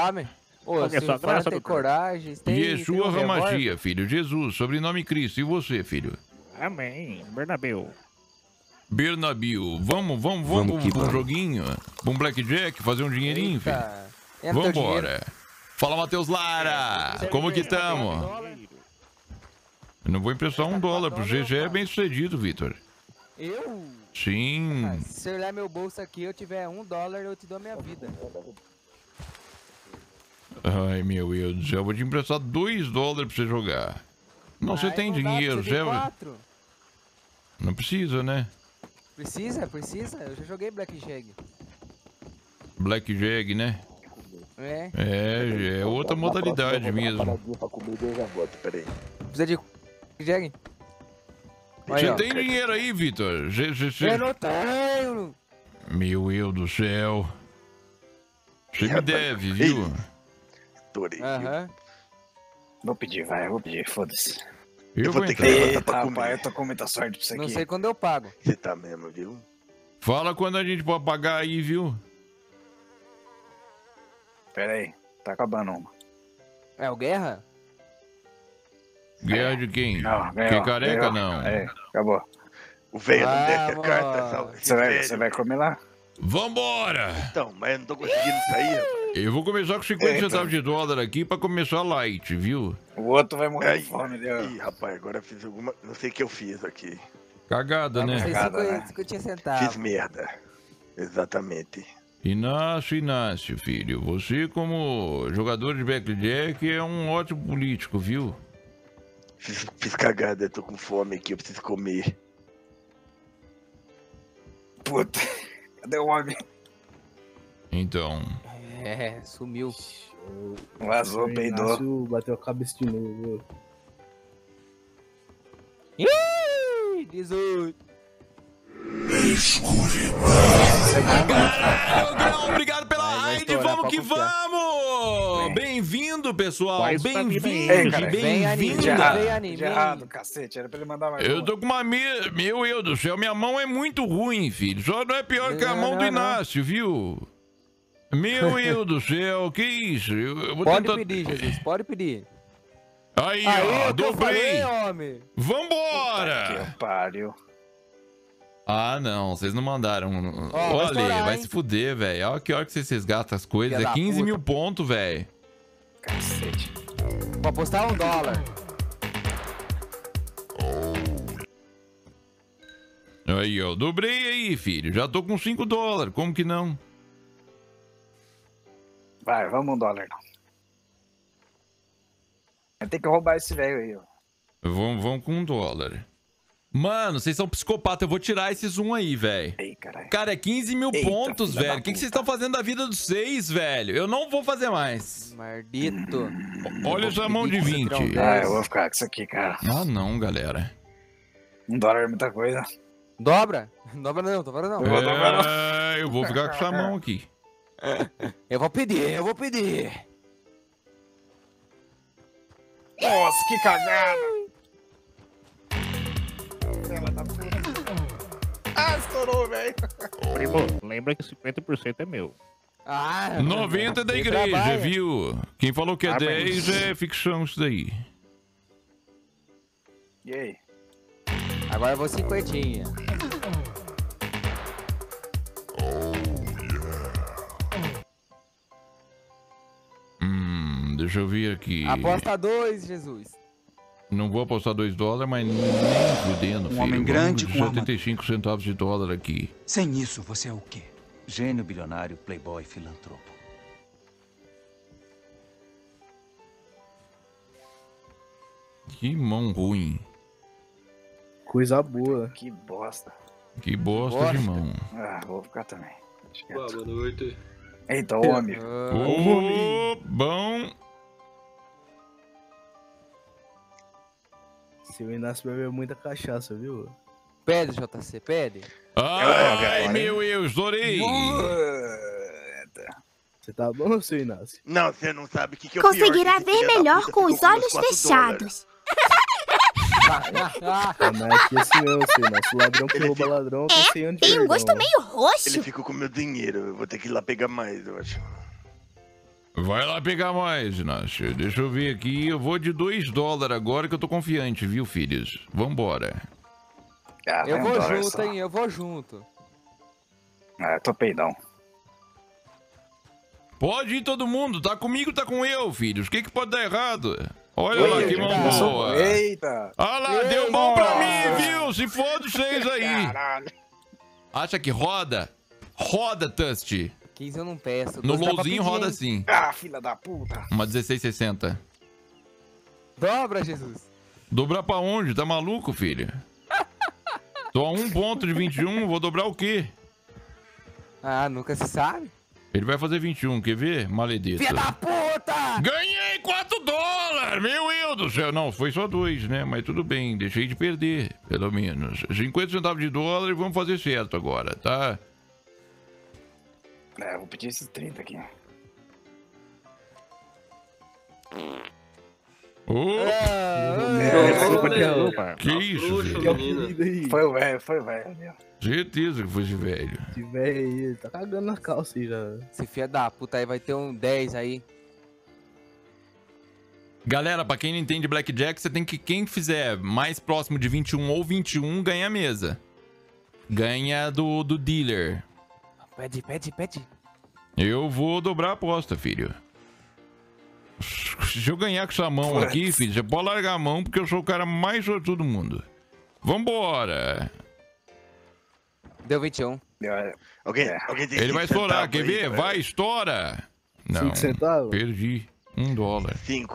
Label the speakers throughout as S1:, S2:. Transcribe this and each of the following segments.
S1: homem. Ô,
S2: Olha
S1: se
S2: só,
S1: o Fran
S2: graça
S1: tem
S2: do
S1: coragem, tem
S3: Yeshua
S1: um revólver.
S3: Hamashia, filho. Jesus, sobrenome Cristo. E você, filho?
S2: Amém. Bernabéu.
S3: Bernabil. Vamos
S4: que
S3: pra um
S4: vamos.
S3: joguinho? Pra um blackjack, fazer um dinheirinho, filho?
S1: Eita. Entra teu dinheiro.
S3: Vambora. Fala, Matheus Lara. Como que tamo? Eu não vou emprestar $1 pro GG, é bem sucedido, Vitor.
S1: Eu?
S3: Sim.
S1: Ah, se você olhar meu bolso aqui, eu tiver $1, eu te dou a minha vida.
S3: Ai, meu Deus do céu, eu vou te emprestar $2 pra você jogar. Não, você
S1: Ai,
S3: tem
S1: não dá,
S3: dinheiro,
S1: você tem
S3: você...
S1: 4.
S3: Não precisa, né?
S1: Precisa. Eu já joguei Blackjack.
S3: Blackjack, né?
S1: É.
S3: É outra modalidade mesmo.
S1: Precisa de Blackjack?
S3: Você tem dinheiro aí, Vitor?
S1: Eu não tenho.
S3: Meu Deus do céu. Você me deve, viu?
S1: Aham.
S5: Vou pedir, vai, vou pedir, foda-se.
S3: Eu vou
S6: ter que
S3: entrar.
S6: levantar pra
S5: Rapaz,
S6: comer.
S5: eu tô com muita sorte pra isso aqui.
S1: Não sei quando eu pago.
S6: Você tá mesmo, viu?
S3: Fala quando a gente pode pagar aí, viu?
S5: Pera aí, tá acabando uma.
S1: É o Guerra?
S3: Guerra de quem?
S5: Não, ganhou,
S3: Quem careca,
S5: ganhou.
S3: não.
S5: É, acabou.
S6: O velho não desce a
S1: Vamos.
S6: carta, salve.
S5: Você vai comer lá?
S3: Vambora!
S6: Então, mas eu não tô conseguindo sair, rapaz.
S3: Eu vou começar com 50 centavos de dólar aqui pra começar light, viu?
S5: O outro vai morrer
S6: Ai,
S5: de fome, deu.
S6: Ih, rapaz, agora eu fiz alguma... Não sei o que eu fiz aqui.
S3: Cagada,
S1: Não
S3: né?
S1: sei,
S5: Cagada, né?
S1: 50
S6: Fiz
S1: centavos.
S6: merda. Exatamente.
S3: Inácio, filho. Você, como jogador de blackjack, é um ótimo político, viu?
S6: Fiz cagada, tô com fome aqui, eu preciso comer.
S5: Puta, cadê o homem?
S3: Então,
S1: É, sumiu.
S5: Vazou, peidou.
S7: Inácio bateu a cabeça de novo.
S1: Ih, 18.
S3: Obrigado pela
S1: Vai
S3: raid,
S1: estourar
S3: vamos
S1: pra
S3: que
S1: confiar.
S3: vamos! Bem-vindo, pessoal!
S2: Faz
S3: Bem-vindo!
S2: família aí,
S1: Vem anime,
S3: Bem-vinda!
S1: vem anime.
S5: De errado, cacete, era pra ele mandar mais
S3: Eu
S5: uma.
S3: tô com uma Meu Deus do céu, minha mão é muito ruim, filho. Só não é pior que a mão do
S1: Não.
S3: Inácio, viu? Meu Deus do céu, que isso? Eu vou
S1: Pode
S3: tentar...
S1: pedir, Jesus, pode pedir.
S3: Aí,
S1: Aí,
S3: ó,
S1: o que eu
S3: dobrei!
S1: falei, homem.
S3: Vambora!
S5: Que pariu.
S3: Ah, não, vocês não mandaram.
S1: Ó, vai
S3: Olha,
S1: estourar,
S3: vai
S1: hein?
S3: se fuder, velho. Olha que hora que vocês resgatam as coisas.
S1: Filha
S3: É
S1: da
S3: 15
S1: puta.
S3: mil pontos, velho.
S5: Cacete.
S1: Vou apostar $1.
S3: Aí, ó, dobrei aí, filho. Já tô com $5. Como que não?
S5: Vai, vamos $1 não. Vai ter que roubar esse velho aí, ó.
S3: Vamos com $1. Mano, vocês são psicopatas. Eu vou tirar esses aí, velho.
S5: Ei, caralho.
S3: Cara, é 15 mil
S5: Eita,
S3: pontos,
S5: filha da
S3: velho. O que vocês
S5: puta.
S3: estão fazendo da vida dos 6, velho? Eu não vou fazer mais.
S1: Maldito.
S3: Olha essa mão de 20.
S5: Ah, eu vou ficar com isso aqui, cara.
S3: Ah, não, galera.
S5: $1 é muita coisa.
S1: Dobra? Dobra não, dobra não.
S3: É, eu vou ficar com essa mão aqui.
S1: Eu vou pedir.
S5: Nossa, que cagada! Ela tá puta. Ah, estourou, velho.
S2: Primo, lembra que 50% é meu.
S1: Ah,
S3: 90 da
S1: quem
S3: igreja,
S1: trabalha.
S3: viu? Quem falou que é
S5: Ah,
S3: 10 é ficção isso daí.
S5: E aí?
S1: Agora eu vou 50.
S3: Deixa eu ver aqui.
S1: Aposta 2, Jesus.
S3: Não vou apostar $2, mas nem fudendo, filho.
S4: homem grande
S3: Vamos
S4: com
S3: 75 centavos de dólar aqui.
S4: Sem isso, você é o quê? Gênio, bilionário, playboy, filantropo.
S3: Que mão ruim.
S7: Coisa boa.
S5: Que bosta.
S3: Que bosta de mão.
S5: Ah, vou ficar também. Deixa quieto.
S8: Boa noite.
S5: Eita, homem.
S3: Ô, bom.
S7: Seu Inácio bebeu muita cachaça, viu?
S1: Pede, JC, pede.
S3: Ai, meu, eu estourei.
S7: Você tá bom, seu Inácio?
S6: Não, você não sabe o que eu
S9: Conseguirá ver melhor com os olhos fechados.
S7: Não é que assim mesmo, seu Inácio. Ladrão que rouba ladrão tem 100 anos de
S9: Tem um
S7: perdão.
S9: gosto meio roxo.
S6: Ele ficou com meu dinheiro, eu vou ter que ir lá pegar mais, eu acho.
S3: Vai lá pegar mais, Inácio. Deixa eu ver aqui. Eu vou de $2 agora que eu tô confiante, viu, filhos? Vambora.
S5: Ah,
S1: Eu
S5: vai
S1: vou
S5: $1
S1: junto,
S5: só.
S1: hein? Eu vou junto.
S5: Ah, tô peidão.
S3: Pode ir todo mundo. Tá comigo, tá com eu, filhos. O que pode dar errado? Olha lá, que mão boa.
S5: Eita!
S3: Olha lá, deu bom pra mim, viu? Se for dos 6 aí.
S5: Caralho.
S3: Acha que roda? Roda, Tust.
S1: 15 eu não peço.
S3: No
S1: 12 dá pra
S3: lowzinho
S1: pedir,
S3: roda
S1: hein?
S3: assim.
S5: Ah, filha da puta.
S3: Uma 1660.
S1: Dobra, Jesus.
S3: Dobrar pra onde? Tá maluco, filho? Tô a 1 ponto de 21, vou dobrar o quê?
S1: Ah, nunca se sabe.
S3: Ele vai fazer 21, quer ver? Maledito.
S1: Filha da puta!
S3: Ganhei $4! Meu Deus do céu. Não, foi só 2, né? Mas tudo bem, deixei de perder, pelo menos. 50 centavos de dólar e vamos fazer certo agora, tá?
S5: É, vou pedir esses 30 aqui.
S3: Ô,
S2: Opa.
S3: que isso,
S7: Que
S3: velho?
S7: apelido aí?
S5: Foi o velho, meu.
S3: Certeza que foi esse velho.
S7: Que velho aí, ele tá cagando na calça aí já.
S1: Esse filho da puta aí vai ter um 10 aí.
S3: Galera, pra quem não entende Blackjack, você tem que... Quem fizer mais próximo de 21 ou 21, ganha a mesa. Ganha do dealer.
S1: Pede.
S3: Eu vou dobrar a aposta, filho. Se eu ganhar com essa mão aqui, filho, você pode largar a mão porque eu sou o cara mais sortudo do mundo. Vambora!
S1: Deu 21.
S6: Alguém tem
S3: Ele
S6: 5
S3: vai estourar,
S6: centavos
S3: quer
S6: aí,
S3: ver?
S6: pra-
S3: Vai, estoura! Não,
S7: 5 centavos?
S3: perdi. $1.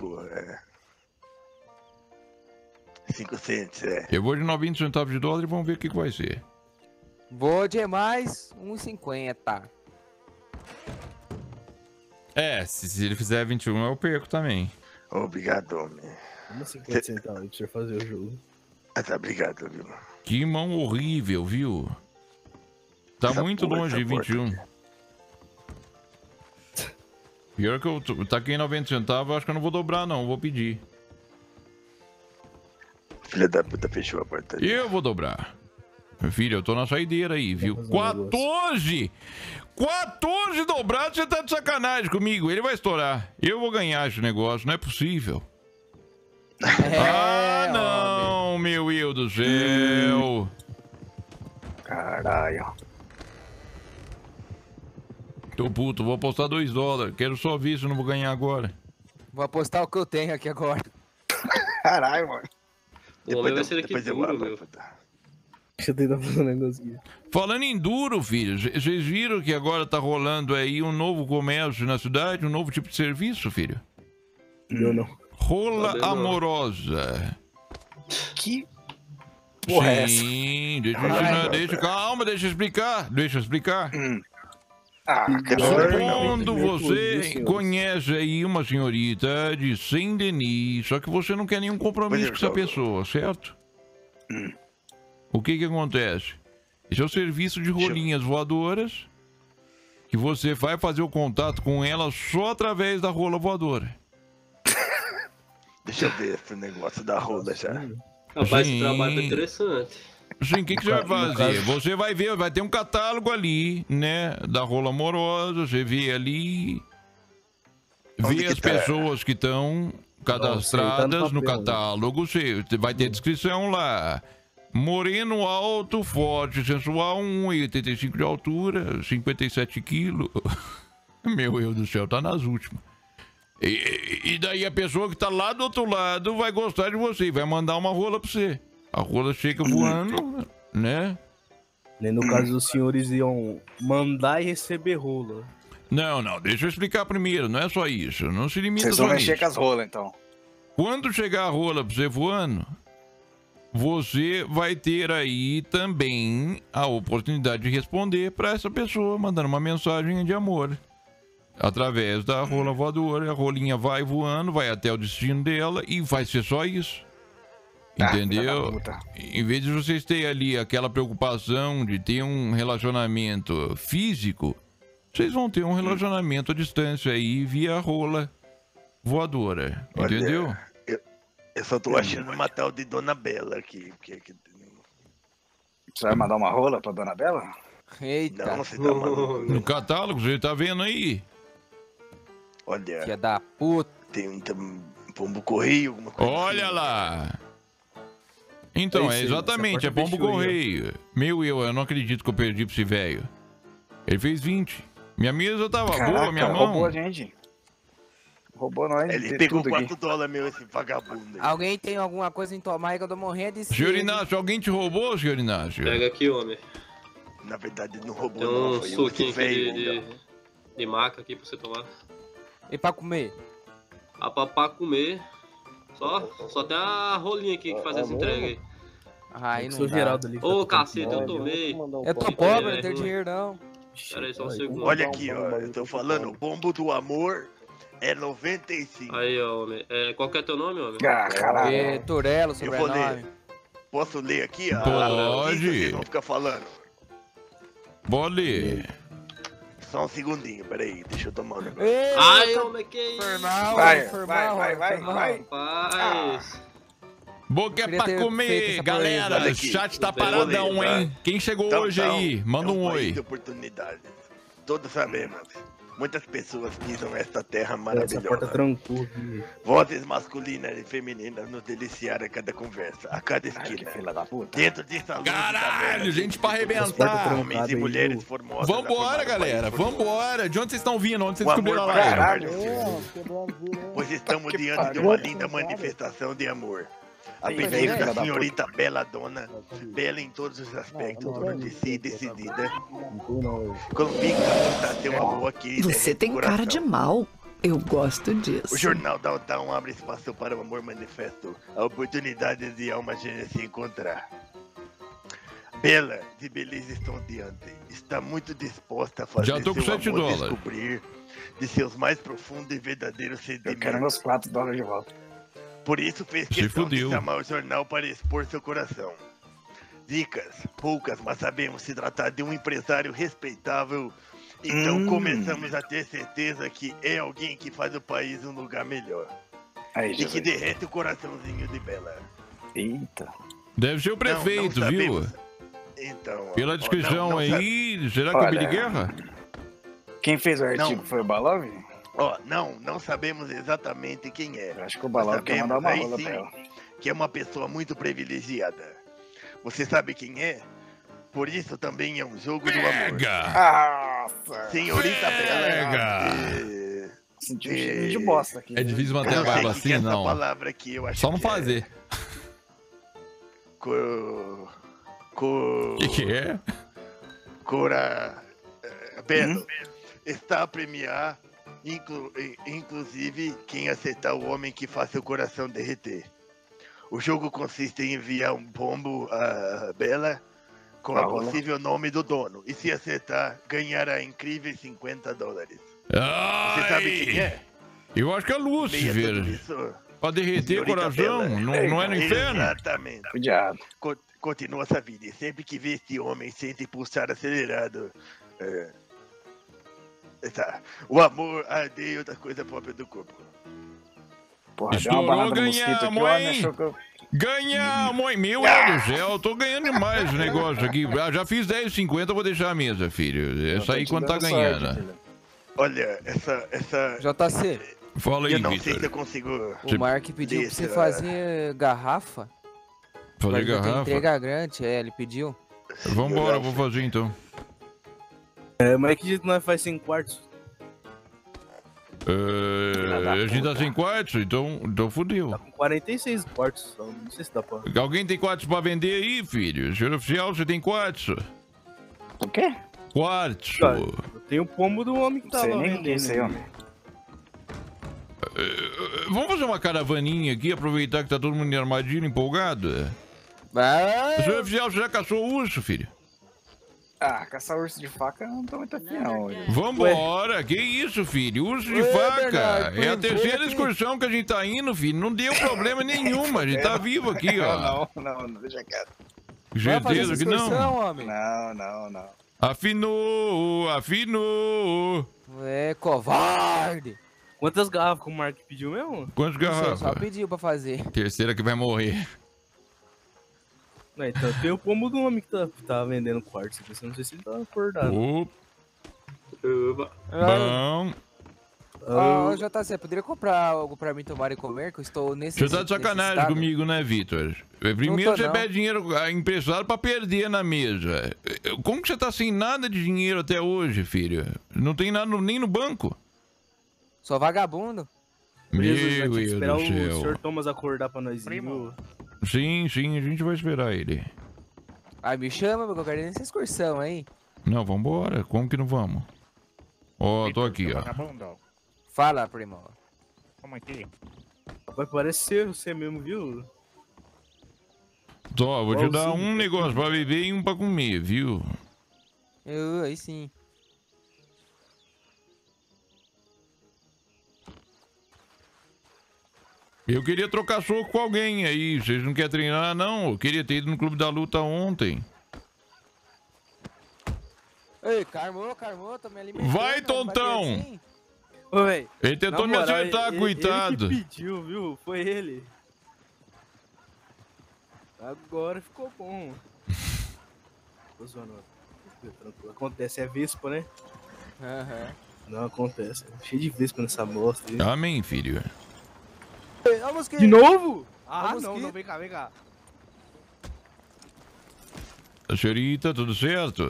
S6: 5 cents, é.
S3: Eu vou de 90 centavos de dólar e vamos ver o que vai ser.
S1: Vou de mais 1,50.
S3: É, se ele fizer 21, eu perco também.
S6: Obrigado, homem.
S7: Como 50 centavos aí pra você fazer o jogo?
S6: Ah, tá, obrigado, viu?
S3: Que mão horrível, viu? Tá
S6: Essa
S3: muito
S6: porra,
S3: longe de
S6: essa porra.
S3: 21. Pior que eu taquei 90 centavos, acho que eu não vou dobrar, não. Vou pedir.
S6: Filha da puta fechou a porta ali.
S3: Eu vou dobrar. Filho, eu tô na saideira aí, viu?
S7: fazer um
S3: 14! 14 dobrados, você tá de sacanagem comigo. Ele vai estourar. Eu vou ganhar esse negócio, não é possível. Ah, não, meu Deus do céu.
S5: Caralho.
S3: Tô puto, vou apostar $2. Quero só ver se eu não vou ganhar agora.
S1: Vou apostar o que eu tenho aqui agora.
S5: Caralho, mano.
S8: O homem vai ser daqui
S6: depois eu
S8: duro,
S6: abro,
S8: meu.
S6: puta.
S7: Deixa eu tentar fazer um negócio aqui.
S3: Falando em duro, filho, vocês viram que agora tá rolando aí um novo comércio na cidade, um novo tipo de serviço, filho?
S7: Eu não.
S3: Rola
S8: Tá vendo?
S3: amorosa.
S5: Que porra é essa?
S3: Sim, calma, deixa eu explicar.
S5: Ah,
S3: Supondo
S7: Meu
S3: você
S7: Deus, senhores.
S3: conhece aí uma senhorita de Saint-Denis, só que você não quer nenhum compromisso com essa pessoa, certo? O que acontece? Esse é o serviço de rolinhas voadoras que você vai fazer o contato com ela só através da rola voadora.
S6: Deixa eu ver esse negócio da rola já.
S8: Rapaz,
S3: Sim.
S8: esse trabalho tá interessante.
S3: Sim, o que você vai
S7: No
S3: fazer?
S7: caso-
S3: Você vai ver, vai ter um catálogo ali, né? Da rola amorosa, você vê ali.
S6: Onde
S3: Vê
S6: que
S3: as
S6: tá?
S3: pessoas que estão cadastradas
S7: Não,
S3: no
S7: sei, tá no papel,
S3: catálogo. Você vai ter descrição lá. Moreno alto, forte, sensual, 1,85 de altura, 57 quilos. Meu Deus do céu, tá nas últimas. E daí a pessoa que tá lá do outro lado vai gostar de você e vai mandar uma rola pra você. A rola chega voando, né?
S7: Nem no caso, os senhores iam mandar e receber rola.
S3: Não, deixa eu explicar primeiro, não é só isso. Não se limita
S5: Vocês
S3: só
S5: vão
S3: nisso.
S5: mexer com as rolas, então.
S3: Quando chegar a rola pra você voando, você vai ter aí também a oportunidade de responder pra essa pessoa, mandando uma mensagem de amor. Através da rola voadora, a rolinha vai voando, vai até o destino dela e vai ser só isso. Entendeu?
S5: filha da puta.
S3: Em vez de vocês terem ali aquela preocupação de ter um relacionamento físico, vocês vão ter um relacionamento à distância aí via rola voadora.
S6: Olha,
S3: Entendeu?
S6: Eu só tô achando uma tal de Dona Bela aqui.
S5: Você vai mandar uma rola pra Dona Bela?
S1: Eita.
S6: Não, você tá maluco.
S3: No catálogo, você tá vendo aí?
S6: Olha,
S1: Filha da puta.
S6: tem um pombo correio, alguma coisa
S3: Olha
S6: assim.
S3: lá. Então,
S7: É
S3: é
S7: isso aí,
S3: exatamente,
S7: essa
S3: é pombo
S7: porta
S3: correio. Eu não acredito que eu perdi pra esse velho. Ele fez 20. Minha mesa tava boa, minha mão.
S5: Roubou a gente. Roubou nós.
S6: Ele
S5: de
S6: pegou
S5: tudo aqui.
S6: $4, meu, esse vagabundo aí.
S1: Alguém tem alguma coisa em tomar aí que eu tô morrendo de sede.
S3: Senhor Inácio, alguém te roubou, senhor Inácio?
S8: Pega aqui, homem.
S6: Na verdade, não roubou,
S8: Tem
S6: não.
S8: um
S6: Foi esse
S8: suquinho aqui
S6: velho.
S8: de maca aqui pra você tomar.
S1: E pra comer?
S8: Pra comer. Só tem a rolinha aqui que faz essa entrega aí.
S1: Aí não
S7: Sou
S1: dá.
S7: Geraldo ali.
S8: Ô, cacete, eu tomei.
S1: Eu tô pobre, não tenho dinheiro não.
S8: Pera aí só um segundo.
S6: Olha aqui, ó. Eu tô falando, o pombo do amor é 95.
S8: Aí, ó, homem. Qual que é teu nome, homem?
S5: Ah, caralho.
S1: E Turelo,
S6: Eu vou
S1: sobrenome.
S6: ler. Posso ler aqui?
S3: Pode.
S6: Vocês vão ficar falando.
S3: Pode.
S6: Só um segundinho, peraí. Deixa eu tomar um negócio.
S1: Ei,
S8: Ai,
S1: tá
S8: homem, que isso?
S1: formal,
S5: Vai,
S1: formal,
S5: vai.
S8: Rapaz.
S3: Boca é
S1: Queria
S3: pra
S1: ter feito
S3: comer,
S1: essa
S3: galera.
S6: proeza.
S3: O
S6: Olha aqui.
S3: chat tá
S8: Beleza,
S3: paradão,
S6: tá?
S3: hein? Quem chegou
S6: Então,
S3: hoje aí? Manda um
S6: é país
S3: oi.
S6: de oportunidades. Todos sabemos. Muitas pessoas pisam esta terra
S7: Essa porta
S6: maravilhosa.
S7: trancou.
S6: Vozes masculinas e femininas nos deliciaram a cada conversa, a cada
S5: Ai, que
S6: esquina.
S5: filha da puta.
S6: Dentro dessa luz
S3: Caralho, gente pra
S7: porta
S3: arrebentar.
S7: trancada.
S6: homens e
S7: aí,
S6: mulheres
S7: viu?
S6: formosos.
S3: Vambora,
S6: formaram um
S3: galera.
S6: país formoso.
S3: Vambora. De onde vocês estão vindo? Onde vocês
S6: O amor
S3: descobriram a
S6: para
S3: live?
S6: caralho, pois estamos diante de uma linda manifestação de amor. A
S5: Ei,
S6: beleza
S5: filha
S6: da
S5: da
S6: senhorita Bela Dona, bela em todos os aspectos, dona de si, decidida. Convicta a ser uma boa querida.
S10: Você tem cara de mal. Eu gosto disso.
S6: O jornal Downtown abre espaço para o amor manifesto, a oportunidade de alma gêmea se encontrar. Bela, de beleza estonteante, está muito disposta a fazer
S3: Já tô com
S6: seu
S3: $7
S6: amor descobrir de seus mais profundos e verdadeiros
S5: Eu quero
S6: sentimentos.
S5: meus $4 de volta.
S6: Por isso fez
S3: Se
S6: questão de
S3: fudeu.
S6: chamar o jornal para expor seu coração. Dicas, poucas, mas sabemos se tratar de um empresário respeitável. Então começamos a ter certeza que é alguém que faz o país um lugar melhor.
S5: Aí,
S6: E que
S5: Jesus.
S6: derrete o coraçãozinho de Bela.
S5: Eita.
S3: Deve ser o prefeito,
S6: não
S3: viu?
S6: sabemos. Então, ó,
S3: Pela
S6: ó,
S3: descrição
S6: não sabe-
S3: aí, será que é o
S5: Olha.
S3: Billy Guerra?
S5: Quem fez o artigo
S6: Não.
S5: foi o Balov?
S6: Ó, não sabemos exatamente quem é.
S5: Eu acho que o Balov quer mandar uma
S6: Sabemos, aí
S5: rola
S6: sim,
S5: pra ela.
S6: que é uma pessoa muito privilegiada. Você sabe quem é? Por isso também é um jogo do amor.
S3: Pega!
S5: Nossa.
S6: Senhorita
S3: Pega!
S6: Bela.
S5: Senti um cheiro de bosta aqui.
S3: É difícil
S6: Eu
S3: manter a
S6: não sei
S3: barba
S6: o que
S3: assim,
S6: é essa
S3: não.
S6: palavra aqui, eu acho
S3: Só não
S6: que é
S3: fazer. O que é?
S6: Belo. Está a premiar, inclusive, quem acertar o homem que faz seu coração derreter. O jogo consiste em enviar um pombo a Bela com a
S5: rola.
S6: possível nome do dono. E se acertar, ganhará incríveis $50. Você
S3: Ai,
S6: sabe quem é?
S3: Eu acho que é
S6: Meia tudo
S3: Lúcifer.
S6: isso.
S3: Pra derreter o
S6: Senhorita
S3: coração,
S6: Bela.
S3: não é no inferno?
S6: Exatamente.
S5: Cuidado.
S6: Continua essa vida. E sempre que vê este homem, sente pulsar acelerado. Tá. O amor, a ardeia e outra coisa própria do corpo.
S5: Porra, deu
S3: Estourou,
S5: uma banana no mosquito aqui,
S3: ganhamos,
S5: ó,
S3: hein?
S5: me achou que eu...
S3: Ganhamos, meu Deus do céu, eu tô ganhando demais o negócio aqui. Já fiz 10,50, vou deixar a mesa, filho. Essa aí quando tá ganhando.
S6: Olha, essa.
S1: JC,
S3: Fala aí,
S6: Eu não sei se eu
S3: Vitor.
S6: consigo.
S1: o Mark pediu pra você fazer garrafa.
S3: Fazer
S1: Mas tem
S3: garrafa?
S1: entrega grande, ele pediu.
S3: Vambora, vou fazer então.
S7: Mas que jeito nós faz 100 quartos?
S3: A gente tá sem quartos, então fudeu.
S7: Tá com 46 quartos, só não sei se dá pra...
S3: Alguém tem quartos pra vender aí, filho? Senhor oficial, você tem quartos?
S5: O quê?
S3: Quartos.
S7: Cara, eu tenho o pombo do homem que tá
S5: Não sei
S7: lá
S5: nem o que é
S7: vendendo.
S5: isso aí, homem.
S3: Vamos fazer uma caravaninha aqui, aproveitar que tá todo mundo armadilho, empolgado? Senhor oficial, você já caçou urso, filho?
S5: Ah, caçar urso de faca eu não tô muito afim, não. Olha.
S3: Vambora, que isso, filho? Urso de
S1: Ué,
S3: faca.
S1: Bernardo,
S3: É a
S1: vem
S3: terceira
S1: aqui.
S3: excursão que a gente tá indo, filho. Não deu problema nenhum, a gente tá vivo aqui, ó.
S5: Não, deixa quieto.
S1: Vai fazer
S3: Certeza
S1: essa
S3: que não?
S1: excursão, homem?
S5: Não.
S3: Afinou.
S1: É, covarde.
S7: Quantas garrafas que o Mark pediu mesmo?
S3: Quantas
S1: Não sei, só
S3: garrafas?
S1: pediu pra fazer.
S3: Terceira que vai morrer.
S7: Não, então tem o pombo do homem que tá vendendo quartos aqui, eu não sei se ele tá acordado.
S3: Opa,
S8: Oba.
S3: bom.
S1: Ó, JC, poderia comprar algo pra mim tomar e comer? Que eu estou nesse.
S3: Você tá de sacanagem comigo, né, Vitor? Primeiro você pede dinheiro emprestado pra perder na mesa. Como que você tá sem nada de dinheiro até hoje, filho? Não tem nada nem no banco?
S1: Sou vagabundo.
S3: Meu
S7: Deus do
S3: Deus do céu.
S7: O senhor Thomas acordar pra nós.
S2: Primo.
S3: Sim, a gente vai esperar ele.
S1: Ai, me chama, porque eu quero ir nessa excursão aí.
S3: Não, vambora. Como que não vamos? Ó, tô aqui, ó.
S2: Vagabundo.
S1: Fala, primo.
S2: Como aqui?
S7: Vai parecer você mesmo, viu?
S3: Tô, vou te dar um negócio pra beber e um pra comer, viu?
S1: Aí sim.
S3: Eu queria trocar soco com alguém aí. Vocês não querem treinar, não? Eu queria ter ido no Clube da Luta ontem.
S1: Ei, Carmô, tô me alimentando.
S3: Vai, tontão!
S1: Assim.
S7: Ô, véi.
S3: Ele tentou me acertar, coitado.
S7: Ele que pediu, viu? Foi ele. Agora ficou bom. Tô zoando. Tranquilo. Acontece, é Vespa, né?
S1: Aham.
S7: Não acontece. Cheio de Vespa nessa bosta aí.
S3: Amém, filho.
S7: De novo? Ah,
S1: Vamos
S7: não, vem cá, vem cá.
S3: Senhorita, tudo certo?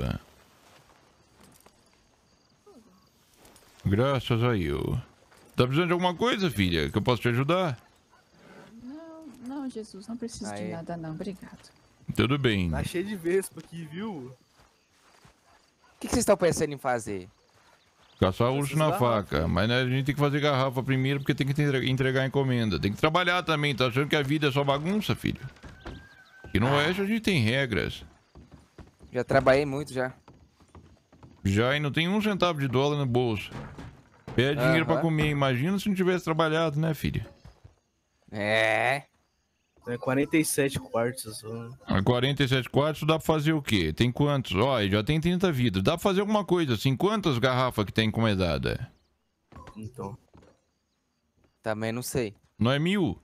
S3: Graças a Deus. Tá precisando de alguma coisa, filha? Que eu posso te ajudar?
S10: Não, Jesus, não preciso de nada não, obrigado.
S3: Tudo bem.
S7: Tá cheio de Vespa aqui, viu?
S1: O que vocês estão pensando em fazer?
S3: Caçar urso na faca. Mas né, a gente tem que fazer garrafa primeiro porque tem que entregar a encomenda. Tem que trabalhar também. Tá achando que a vida é só bagunça, filho? E no Oeste a gente tem regras.
S1: Já trabalhei muito já.
S3: Já e não tem um centavo de dólar no bolso. Pede dinheiro pra comer. Imagina se não tivesse trabalhado, né, filho?
S1: É
S7: 47 quartos.
S3: 47 quartos dá pra fazer o quê? Tem quantos? Ó, já tem 30 vidros. Dá pra fazer alguma coisa assim. Quantas garrafas que tem encomendada?
S7: Então.
S1: Também não sei.
S3: Não é 1000?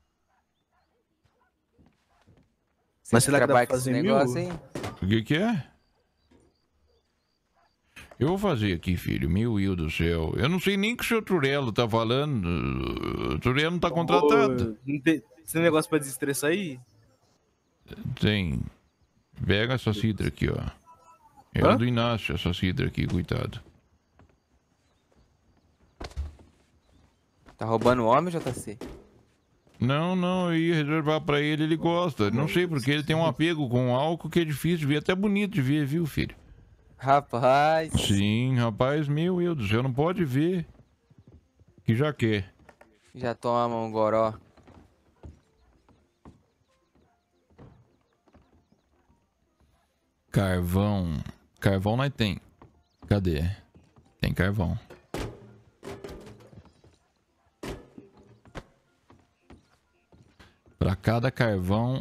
S7: Mas será que dá pra
S1: com esse
S7: fazer 1000?
S1: negócio aí?
S3: O que é? Eu vou fazer aqui, filho. Meu Deus do céu. Eu não sei nem o que o seu Turelo tá falando. O Turelo não tá contratado.
S7: Não tem negócio pra desestressar aí?
S3: Tem. Pega essa cidra aqui, ó. É do Inácio, essa cidra aqui, coitado.
S1: Tá roubando o homem, JC?
S3: Não, eu ia reservar pra ele, ele gosta. Não sei porque ele tem um apego com álcool que é difícil de ver. Até bonito de ver, viu, filho?
S1: Rapaz.
S3: Sim, rapaz, meu Deus do céu, não pode ver. Que já quer.
S1: Já toma um goró.
S3: Carvão. Carvão nós tem. Cadê? Tem carvão. Pra cada carvão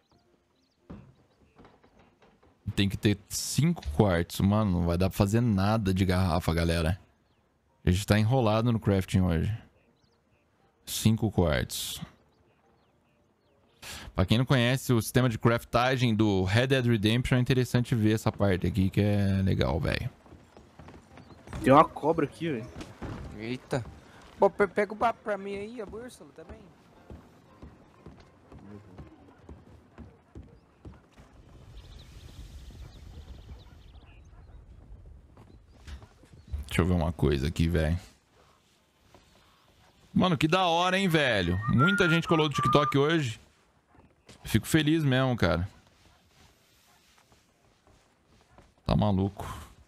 S3: tem que ter 5 quartos. Mano, não vai dar pra fazer nada de garrafa, galera. A gente tá enrolado no crafting hoje. 5 quartos. Pra quem não conhece o sistema de craftagem do Red Dead Redemption, é interessante ver essa parte aqui que é legal, velho.
S7: Tem uma cobra aqui, velho.
S1: Eita. Pô, pega o papo pra mim aí, a Búrsula também.
S3: Deixa eu ver uma coisa aqui, velho. Mano, que da hora, hein, velho. Muita gente colou do TikTok hoje. Fico feliz mesmo, cara. Tá maluco.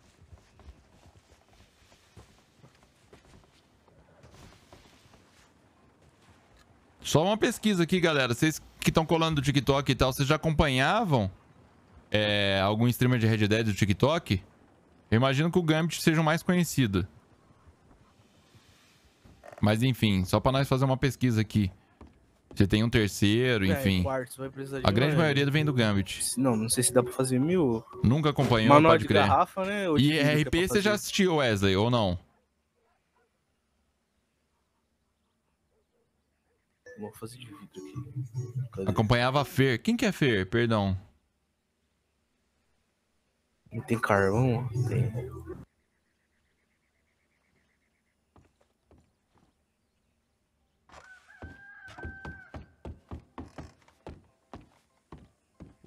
S3: Só uma pesquisa aqui, galera. Vocês que estão colando do TikTok e tal, vocês já acompanhavam algum streamer de Red Dead do TikTok? Eu imagino que o Gambit seja o mais conhecido. Mas enfim, só pra nós fazer uma pesquisa aqui. Você tem um terceiro, enfim. A grande maioria vem do Gambit.
S7: Não sei se dá pra fazer 1000.
S3: Nunca acompanhou,
S7: Manual
S3: pode
S7: de
S3: crer.
S7: garrafa, né?
S3: E RP você já assistiu, Wesley, ou não?
S7: Vou fazer de vidro aqui. Cadê?
S3: Acompanhava a Fer. Quem que é Fer? Perdão.
S7: Não tem carvão? Tem.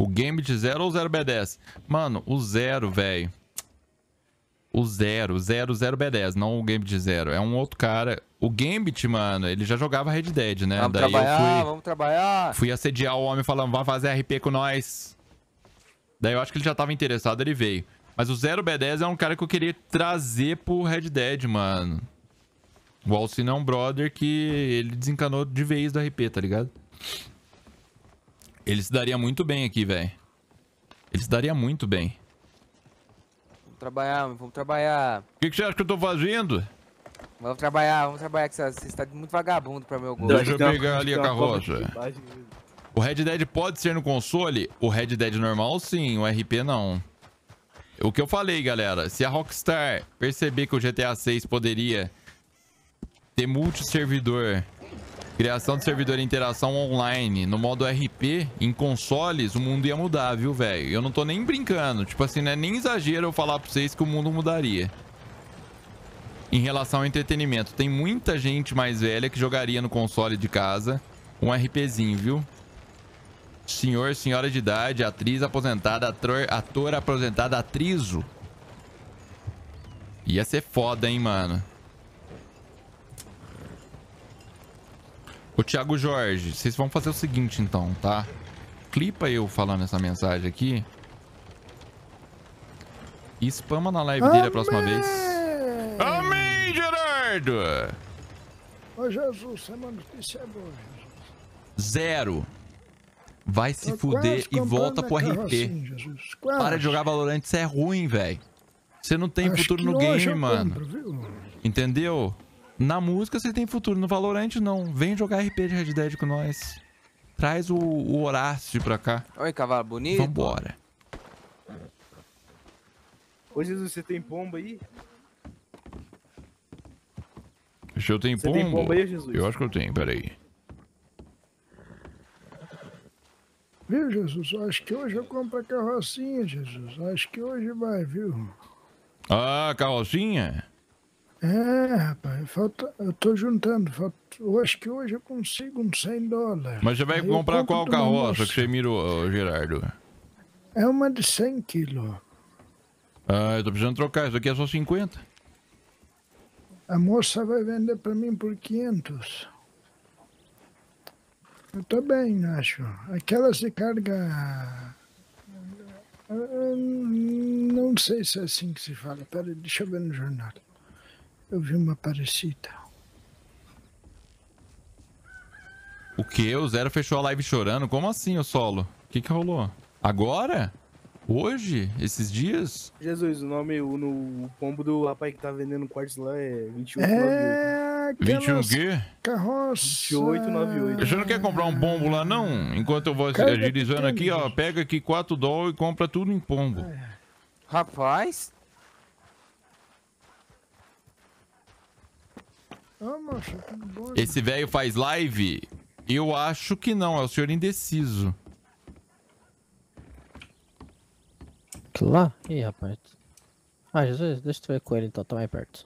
S3: O Gambit 0 ou 0B10? Mano, o 0, velho. O 0 B10, não o Gambit 0. É um outro cara. O Gambit, mano, ele já jogava Red Dead, né?
S1: Vamos
S3: Daí
S1: trabalhar, vamos trabalhar.
S3: Fui assediar o homem falando, vai fazer RP com nós. Daí eu acho que ele já tava interessado, ele veio. Mas o 0B10 é um cara que eu queria trazer pro Red Dead, mano. O Alcino é um brother que ele desencanou de vez do RP, tá ligado? Ele se daria muito bem aqui, velho. Ele se daria muito bem.
S1: Vamos trabalhar, vamos trabalhar.
S3: O que você acha que eu tô fazendo?
S1: Vamos trabalhar, que você está muito vagabundo pra meu gosto.
S3: Deixa eu pegar ali a carroça. O Red Dead pode ser no console? O Red Dead normal, sim. O RP, não. O que eu falei, galera. Se a Rockstar perceber que o GTA 6 poderia ter multi-servidor, criação de servidor e interação online no modo RP, em consoles, o mundo ia mudar, viu, velho? Eu não tô nem brincando. Tipo assim, não é nem exagero eu falar pra vocês que o mundo mudaria. Em relação ao entretenimento. Tem muita gente mais velha que jogaria no console de casa um RPzinho, viu? Senhor, senhora de idade, atriz aposentada, ator aposentada, atrizo. Ia ser foda, hein, mano? Ô, Thiago Jorge, vocês vão fazer o seguinte, então, tá? Clipa eu falando essa mensagem aqui. E spama na live dele a próxima vez. Amém, Gerardo!
S5: Ô, Jesus, você é uma notícia boa, Jesus.
S3: 0. Vai se fuder e volta pro RP. Para de jogar Valorant, isso é ruim, velho. Você não tem futuro no game, mano. Entendeu? Na música você tem futuro, no Valorant não. Vem jogar RP de Red Dead com nós. Traz o Horácio pra cá.
S1: Oi, cavalo bonito.
S3: Vambora.
S7: Ô, Jesus, você tem pomba aí?
S3: Deixa eu ter pombo?
S7: Tem pomba aí, Jesus?
S3: Eu acho que eu tenho, peraí.
S5: Viu, Jesus? Acho que hoje eu compro a carrocinha, Jesus. Acho que hoje vai, viu?
S3: Ah, carrocinha?
S5: É, rapaz, eu tô juntando. Eu acho que hoje eu consigo uns $100.
S3: Mas você vai
S5: Aí
S3: comprar qual carroça que você mirou, Gerardo?
S5: É uma de 100 quilos.
S3: Ah, eu tô precisando trocar. Isso aqui é só 50.
S5: A moça vai vender pra mim por 500. Eu tô bem, acho. Aquelas de carga... Não sei se é assim que se fala. Pera aí, deixa eu ver no jornal. Eu vi uma parecida.
S3: O quê? O Zero fechou a live chorando? Como assim, o Solo? O que rolou? Agora? Hoje? Esses dias?
S7: Jesus, o nome, o pombo do rapaz que tá vendendo quartos lá é 2198.
S5: É,
S3: 21 o quê?
S5: Carroça.
S7: 2898.
S3: Você não quer comprar um pombo lá, não? Enquanto eu vou agilizando aqui, ó. Pega aqui $4 e compra tudo em pombo.
S1: Rapaz.
S5: Ô, moça, tudo bom?
S3: Esse velho faz live? Eu acho que não. É o senhor indeciso.
S11: Aquilo lá? Ih, rapaz. Ah, Jesus, deixa eu ver com ele então, tá mais perto.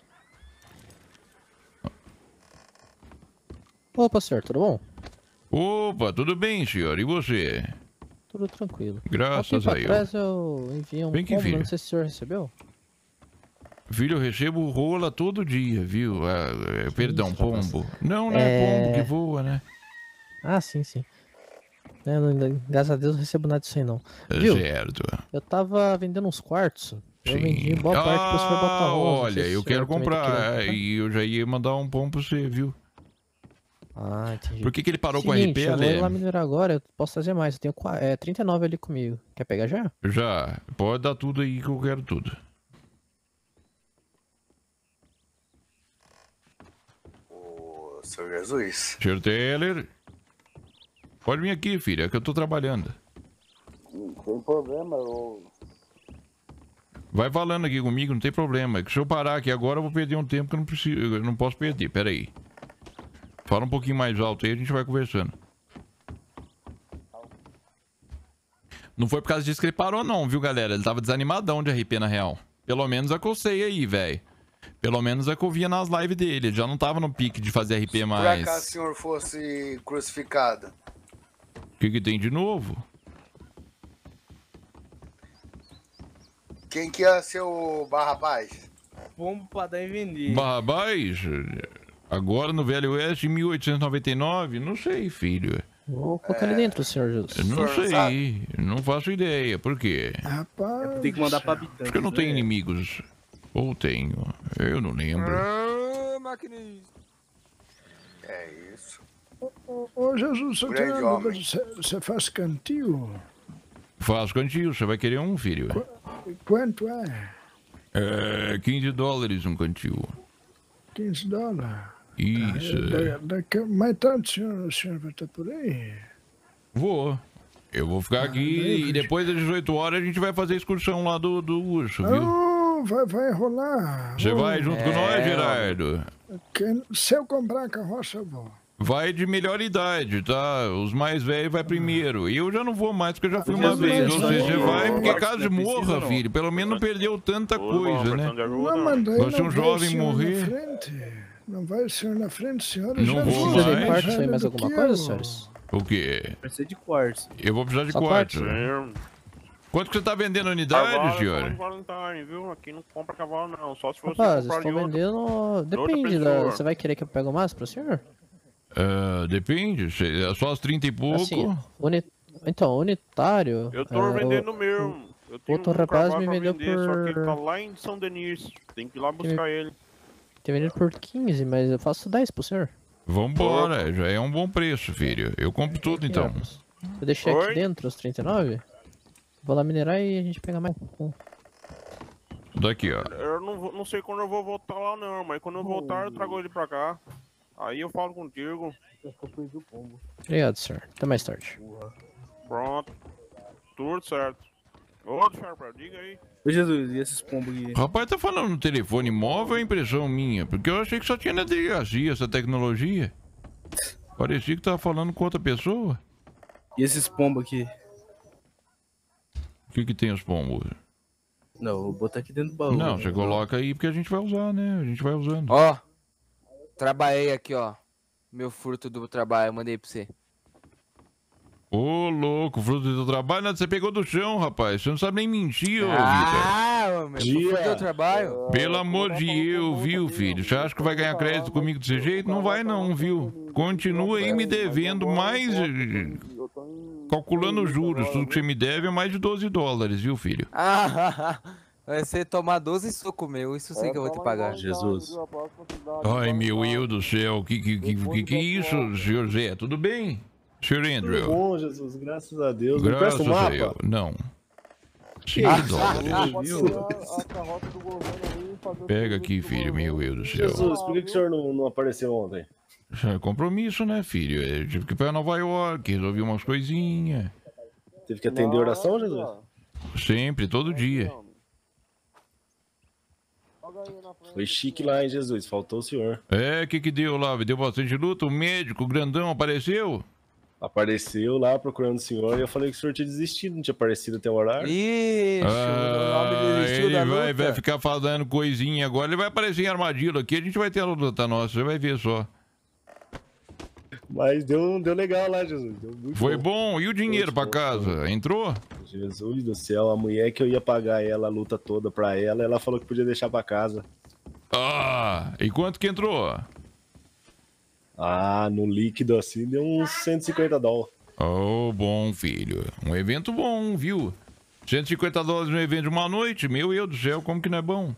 S11: Opa, senhor, tudo bom?
S3: Opa, tudo bem, senhor? E você?
S11: Tudo tranquilo.
S3: Graças a Deus.
S11: Atrás eu enviei um pombo,
S3: filho.
S11: não sei se o senhor recebeu.
S3: Filho, eu recebo rola todo dia, viu? Perdão, pombo. Não, não é pombo que voa, né?
S11: Ah, sim, sim. Graças a Deus não recebo nada disso aí não. Viu?
S3: Certo.
S11: Eu tava vendendo uns quartos. Eu vendi boa parte pro senhor botar rosa.
S3: Olha, eu quero comprar. E eu já ia mandar um pão pra você, viu?
S11: Ah, entendi.
S3: Por que ele parou
S11: Seguinte,
S3: com o RP, Ale?
S11: Eu vou lá minerar agora, eu posso fazer mais. Eu tenho 39 ali comigo. Quer pegar já?
S3: Já. Pode dar tudo aí que eu quero tudo.
S12: Ô, seu Jesus.
S3: Sr. Teller. Pode vir aqui, filha, é que eu tô trabalhando.
S12: Não tem problema, eu...
S3: Vai falando aqui comigo, não tem problema. É que se eu parar aqui agora, eu vou perder um tempo que eu não preciso, eu não posso perder. Pera aí. Fala um pouquinho mais alto aí, a gente vai conversando. Não foi por causa disso que ele parou não, viu, galera? Ele tava desanimadão de RP, na real. Pelo menos a que eu sei aí, velho. Pelo menos a que eu via nas lives dele. Ele já não tava no pique de fazer RP mais.
S12: Se por acaso o senhor fosse crucificado?
S3: O que tem de novo?
S12: Quem que ia ser o Barrabás?
S7: Pombo pra dar e vender.
S3: Barrabás? Agora no Velho Oeste, em 1899? Não sei, filho.
S11: Vou colocar ali dentro, senhor Jesus.
S3: Não sei, não faço ideia. Por quê?
S5: Rapaz.
S7: Tem que mandar pra habitante.
S3: Porque eu não tenho inimigos. Ou tenho, eu não lembro.
S1: Ah, maquinista.
S12: É isso.
S5: Ô Jesus, eu
S12: Grande
S5: tenho
S12: homem.
S5: você faz cantil?
S3: Faço cantil, você vai querer um, filho?
S5: Quanto é?
S3: É, $15 um cantil.
S5: $15?
S3: Isso.
S5: Mas tanto o senhor vai estar por aí?
S3: Vou. Eu vou ficar aqui e depois das 18 horas a gente vai fazer a excursão lá do urso, viu?
S5: Oh, vai rolar.
S3: Você vai junto com nós, Gerardo?
S5: Se eu comprar a carroça, eu vou.
S3: Vai de melhor idade, tá? Os mais velhos vai primeiro. E eu já não vou mais, porque eu já fui uma vez. Ou seja, você vai porque caso morra, filho. Pelo menos não perdeu tanta coisa, né?
S5: Não, mas daí
S3: Você é um
S5: não vai
S3: jovem
S5: o senhor
S3: morrer.
S5: na frente. Não vai o senhor na frente, senhor.
S3: Não
S5: já
S3: vou
S5: foi
S3: mais.
S11: Quartzo aí,
S5: velho
S11: mais
S5: do
S11: alguma
S5: que
S11: coisa,
S5: eu.
S11: senhores?
S3: O quê?
S7: Precisa de quartzo.
S3: Eu vou precisar de
S11: Só
S3: quartzo.
S11: quartzo?
S3: Quanto que você tá vendendo a unidade, senhor?
S2: Valentine, viu? Aqui não compra cavalo, não. Só se você
S11: Rapaz,
S2: comprar de
S11: estou
S2: outro.
S11: vendendo... Depende, você vai querer que eu pegue mais pro senhor?
S3: Depende. É só as 30 e pouco.
S11: Assim, então, unitário...
S2: Eu tô vendendo mesmo. Eu tenho
S11: outro
S2: um
S11: rapaz
S2: cavalo
S11: me
S2: pra
S11: vendeu
S2: vender, só que ele
S11: por...
S2: tá lá em São Denis. Tem que ir lá buscar ele.
S11: Tem vendido por 15, mas eu faço 10 pro senhor.
S3: Vambora, já é um bom preço, filho. Eu compro tudo,
S11: Aqui,
S3: então.
S11: rapaz. Eu deixei aqui dentro os 39. Vou lá minerar e a gente pega mais.
S3: Daqui, ó.
S2: Eu não sei quando eu vou voltar lá, não. Mas quando eu voltar, eu trago ele pra cá. Aí eu falo contigo.
S11: Obrigado, senhor. Até mais tarde.
S2: Pronto. Tudo certo. Ô, Sharper, diga aí.
S7: Ô, Jesus, e esses pombos aqui?
S3: Rapaz, tá falando no telefone móvel, é impressão minha. Porque eu achei que só tinha na delegacia essa tecnologia. Parecia que tava falando com outra pessoa.
S7: E esses pombos aqui?
S3: O que que tem os pombos?
S7: Não, vou botar aqui dentro do baú.
S3: Não, você coloca aí porque a gente vai usar, né? A gente vai usando.
S1: Ó, trabalhei aqui, ó. Meu fruto do trabalho, eu mandei pra você.
S3: Ô, louco, fruto do teu trabalho, nada, você pegou do chão, rapaz. Você não sabe nem mentir, ô, Vitor.
S1: Ah, meu fruto do trabalho.
S3: Pelo amor de Deus, viu, filho? Você acha que vai ganhar crédito comigo desse jeito? Não vai não, viu? Continua aí me devendo mais... Calculando os juros, tudo que você me deve é mais de $12, viu, filho?
S1: Ah, vai ser tomar 12 suco meu, isso sim que eu vou te pagar.
S3: Jesus. Ai, meu Deus do céu, que é isso, senhor Zé? Tudo bem? Senhor Andrew?
S13: Tudo bom, Jesus, graças a Deus. Me
S3: Graças
S13: presta um
S3: a
S13: mapa?
S3: Deus. Não.
S13: Que
S3: $5. Pega aqui, filho, meu Deus do céu.
S13: Jesus, por que o senhor não apareceu ontem?
S3: É compromisso, né, filho? Eu tive que ir pra Nova York, resolvi umas coisinhas.
S13: Teve que atender oração, Jesus?
S3: Sempre, todo dia.
S13: Foi chique lá, hein, Jesus? Faltou o senhor.
S3: É, o que deu lá? Deu bastante luta? O médico, o grandão, apareceu?
S13: Apareceu lá procurando o senhor e eu falei que o senhor tinha desistido, não tinha aparecido até o horário.
S1: Ixi,
S3: ele vai ficar falando coisinha agora. Ele vai aparecer em armadilha aqui, a gente vai ter a luta nossa, você vai ver só.
S13: Mas deu legal lá, Jesus. Deu muito
S3: Foi bom. E o dinheiro pra casa? Entrou?
S13: Jesus do céu, a mulher que eu ia pagar ela a luta toda pra ela, ela falou que podia deixar pra casa.
S3: Ah, e quanto que entrou?
S13: Ah, no líquido assim deu uns $150.
S3: Oh, bom, filho. Um evento bom, viu? $150 no evento de uma noite? Meu Deus do céu, como que não é bom?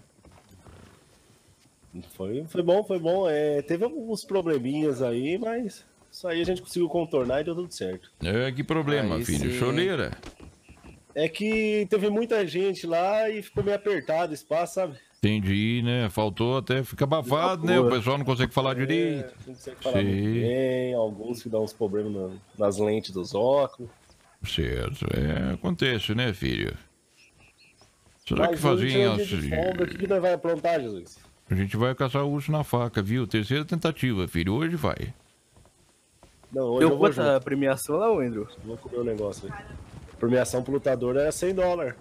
S13: Foi bom, foi bom. Teve alguns probleminhas aí, mas isso aí a gente conseguiu contornar e deu tudo certo.
S3: Que problema, aí, filho? Sim. Choleira?
S13: É que teve muita gente lá e ficou meio apertado o espaço, sabe?
S3: Entendi, né? Faltou até ficar abafado, né? O pessoal não consegue falar direito.
S13: Não consegue falar muito bem, alguns que dão uns problemas nas lentes dos óculos.
S3: Certo, acontece, né, filho? Será que faziam assim?
S13: O que nós vai aprontar, Jesus?
S3: A gente vai caçar o urso na faca, viu? Terceira tentativa, filho. Hoje vai.
S13: Não, hoje eu vou
S7: botar a premiação lá, Andrew.
S13: Vou comer o negócio aí. A premiação pro lutador é $100.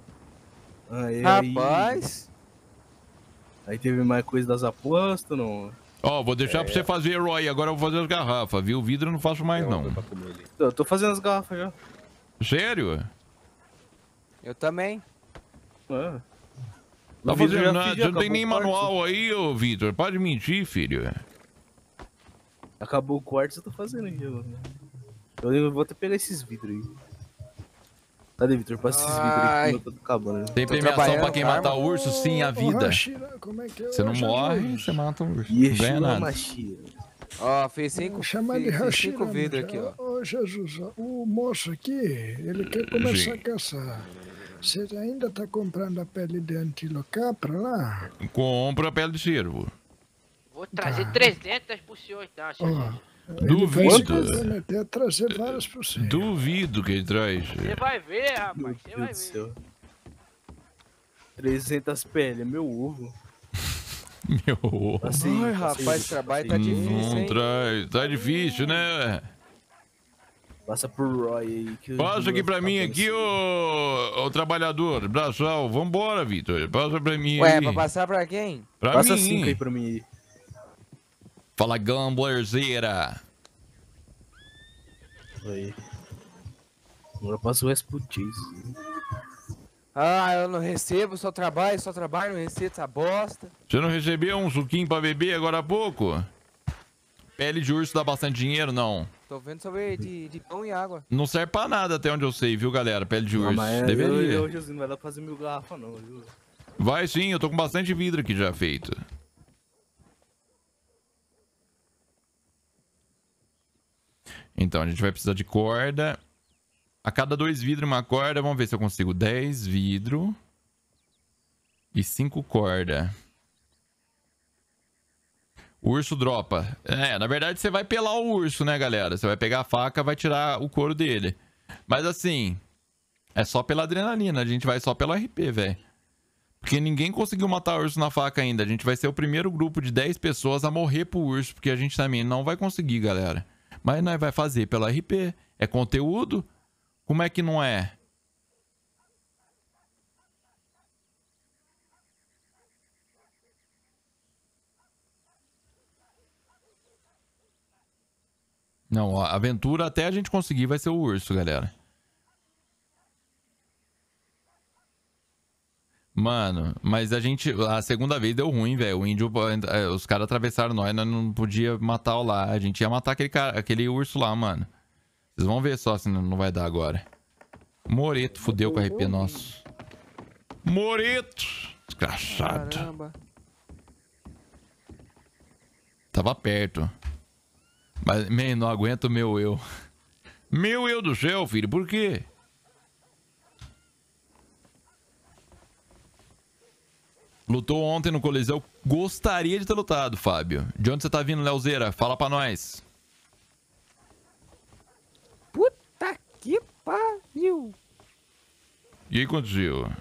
S1: Rapaz.
S7: Aí teve mais coisa das apostas, não?
S3: Ó, vou deixar pra você fazer, Roy. Agora eu vou fazer as garrafas, viu? Vidro eu não faço mais, não.
S7: Eu tô fazendo as garrafas já.
S3: Sério?
S1: Eu também.
S3: Tá
S7: No vidro
S3: fazendo
S7: já
S3: nada,
S7: fiz,
S3: você não tem
S7: acabou
S3: nem
S7: o quartzo.
S3: manual aí, ô Vitor. Pode mentir, filho.
S7: Acabou o quartzo, eu tô fazendo aqui. Eu vou até pegar esses vidros aí. Cadê, Vitor? Passa esses vidros aí que eu tô acabando.
S3: Tem premiação pra quem matar o urso? Sim, a vida.
S5: Hashira, como é que é?
S3: Você não
S5: Jesus?
S3: morre, você mata um urso. Não ganha nada.
S1: Ó, fez 5
S5: Chama de Hashira.
S1: vidros aqui, ó.
S5: Ô, Jesus, o moço aqui, ele quer começar a caçar. Você ainda tá comprando a pele de antilocapra lá?
S3: Compra a pele de cervo.
S14: Vou trazer 300 pro senhor, então, seu Jesus.
S5: Ele vai se
S3: Duvido.
S5: comprometer a trazer várias por cento.
S3: Duvido que ele traz.
S14: Você vai ver, rapaz.
S7: Meu
S14: Você vai
S7: Deus do
S14: ver.
S7: céu. 300 peles, meu ovo.
S3: Meu ovo.
S7: Assim,
S1: Ai, rapaz, esse trabalho tá difícil,
S3: Não
S1: hein?
S3: traz. Tá difícil, né?
S7: Passa por Roy aí. Que
S3: Passa aqui pra mim, aqui, ô trabalhador. Braçal, vambora, Vitor. Passa pra mim
S1: Ué,
S3: aí.
S1: pra passar pra quem?
S3: Pra
S7: Passa
S3: mim.
S7: 5 aí pra mim aí.
S3: Fala, gamblerzeira.
S7: Aí. Agora passa o resto pro Chase.
S1: Ah, eu não recebo, só trabalho, não recebo essa bosta.
S3: Você não recebeu um suquinho pra beber agora há pouco? Pele de urso dá bastante dinheiro, não?
S1: Tô vendo sobre de pão e água.
S3: Não serve pra nada até onde eu sei, viu, galera? Pele de urso.
S7: Mas
S3: Deveria.
S7: eu, Jesus, não vai dar pra fazer 1000 garrafas não, viu?
S3: Vai sim, eu tô com bastante vidro aqui já feito. Então, a gente vai precisar de corda. A cada 2 vidros uma corda. Vamos ver se eu consigo 10 vidros. E 5 cordas. O urso dropa. É, na verdade você vai pelar o urso, né, galera? Você vai pegar a faca, vai tirar o couro dele. Mas assim, é só pela adrenalina. A gente vai só pelo RP, velho. Porque ninguém conseguiu matar o urso na faca ainda. A gente vai ser o primeiro grupo de 10 pessoas a morrer pro urso. Porque a gente também não vai conseguir, galera. Mas nós vai fazer pelo RP. É conteúdo. Como é que não é? Não, ó, a aventura até a gente conseguir vai ser o urso, galera. Mano, mas a segunda vez deu ruim, velho. O índio, os caras atravessaram nós não podia matar o lá. A gente ia matar aquele urso lá, mano. Vocês vão ver só se não vai dar agora. Moreto, fudeu com o RP nosso. Moreto! Desgraçado.
S1: Caramba.
S3: Tava perto. Mas, man, não aguento o meu eu. Meu eu do céu, filho, por quê? Lutou ontem no Coliseu. Gostaria de ter lutado, Fábio. De onde você tá vindo, Leozeira? Fala pra nós.
S1: Puta que pariu.
S3: E aí, aconteceu?